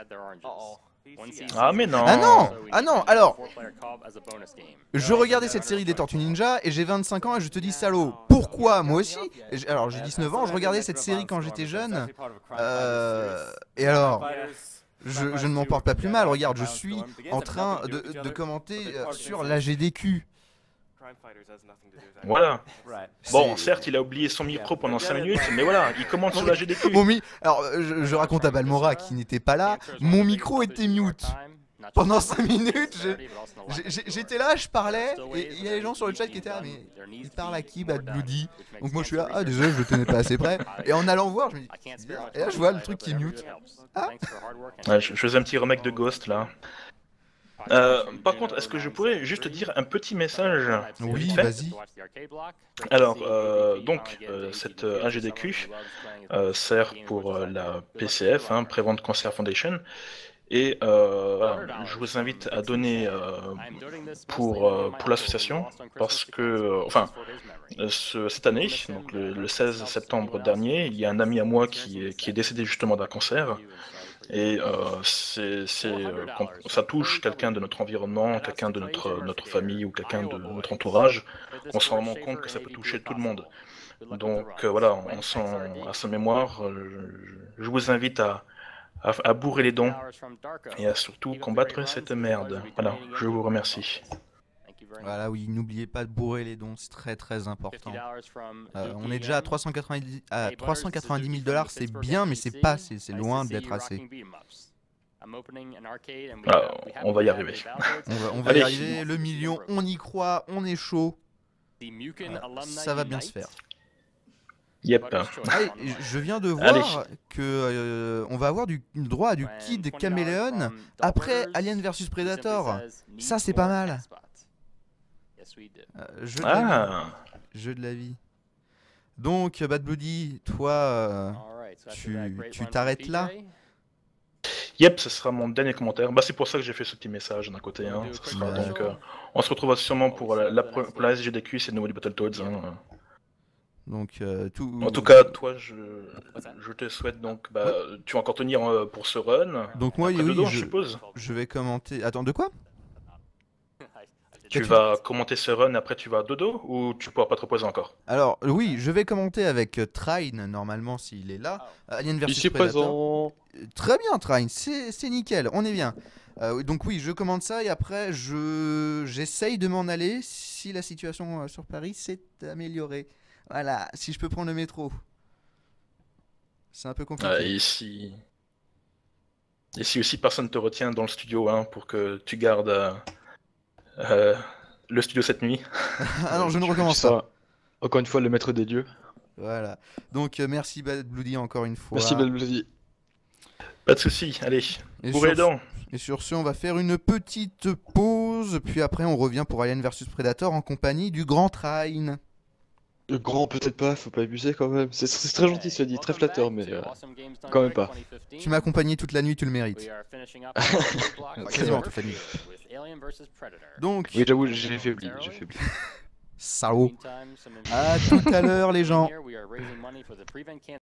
Ah, mais non. Ah non, ah non, alors, je regardais cette série des Tortues Ninja et j'ai vingt-cinq ans et je te dis salaud, pourquoi moi aussi? Et j'ai- Alors j'ai dix-neuf ans, je regardais cette série quand j'étais jeune, euh, et alors, je, je ne m'en porte pas plus mal, regarde, je suis en train de, de commenter euh, sur l'A G D Q. Voilà. Bon, C'est- certes, il a oublié son micro pendant cinq minutes, mais voilà, il commente sur la G D Q. Mon mi- Alors, euh, je, je raconte à Balmora qui n'était pas là, mon micro était mute. Pendant cinq minutes, je- j'ai- j'ai- j'étais là, je parlais, et il y a les gens sur le chat qui étaient là, mais il parle à qui, Bad Bloody? Donc moi je suis là, ah désolé, je le tenais pas assez près. Et en allant voir, je me dis, et là je vois le truc qui est mute. Ah. Ouais, je, je faisais un petit remake de Ghost là. Euh, par contre, est-ce que je pourrais juste dire un petit message Oui, vite fait vas-y. Alors, euh, donc, euh, cette euh, A G D Q euh, sert pour euh, la P C F, hein, Prevent Cancer Foundation, et euh, voilà, je vous invite à donner euh, pour, euh, pour l'association, parce que, euh, enfin, euh, ce- cette année, donc le, le seize septembre dernier, il y a un ami à moi qui est, qui est décédé justement d'un cancer. Et euh, c'est, c'est, euh, quand ça touche quelqu'un de notre environnement, quelqu'un de notre, notre famille ou quelqu'un de notre entourage, on se rend vraiment compte que ça peut toucher tout le monde. Donc euh, voilà, on sent à sa mémoire, euh, je, je vous invite à, à, à bourrer les dents et à surtout combattre cette merde. Voilà, je vous remercie. Voilà, oui, n'oubliez pas de bourrer les dons, c'est très très important. Euh, on est déjà à trois cent quatre-vingt-dix à trois cent quatre-vingt-dix mille dollars, c'est bien, mais c'est pas assez, c'est loin d'être assez. Ah, on va y arriver. On va, on va Allez. y arriver, le million, on y croit, on est chaud, ça va bien se faire. Yep. Ah, je viens de voir Allez. que euh, on va avoir du droit à du Kid Caméléon après Alien versus Predator. Ça c'est pas mal. Euh, jeu, de la Ah. vie. jeu de la vie. Donc Bad Bloody, toi, euh, tu tu t'arrêtes là. Yep, ce sera mon dernier commentaire. Bah, c'est pour ça que j'ai fait ce petit message d'un côté. Hein. Ce sera Ouais. donc, euh, on se retrouvera sûrement pour la, la, pour la S G D Q, c'est le nouveau du Battletoads. Hein. Donc euh, tout. En tout cas, toi, je, je te souhaite donc, bah, ouais. tu vas encore tenir euh, pour ce run. Donc moi, Après oui, dedans, je, je suppose. Je vais commenter. Attends, de quoi? Tu vas commenter ce run, après tu vas à dodo, ou tu pourras pas te reposer encore? Alors oui, je vais commenter avec euh, Train, normalement s'il est là. Alien versus Predator. Présent. Très bien Train, c'est nickel, on est bien. Euh, donc oui, je commande ça et après je j'essaye de m'en aller si la situation euh, sur Paris s'est améliorée. Voilà, si je peux prendre le métro. C'est un peu compliqué. Ah, et si... Et si aussi personne te retient dans le studio hein, pour que tu gardes... Euh... Euh, le studio cette nuit. Ah non, je ne recommence pas. Encore une fois, le maître des dieux. Voilà. Donc euh, merci Bad Bloody encore une fois. Merci Bad Bloody. Pas de soucis, allez, bourrez les dents. Et sur ce, on va faire une petite pause, puis après on revient pour Alien versus Predator en compagnie du grand Train. Le grand peut-être pas, faut pas abuser quand même. C'est très gentil, cela dit, très flatteur, mais euh, quand même pas. Tu m'as accompagné toute la nuit, tu le mérites. Quasiment toute la nuit. Donc... Oui, j'avoue, j'ai faibli, j'ai faibli. Salaud. À tout à l'heure les gens.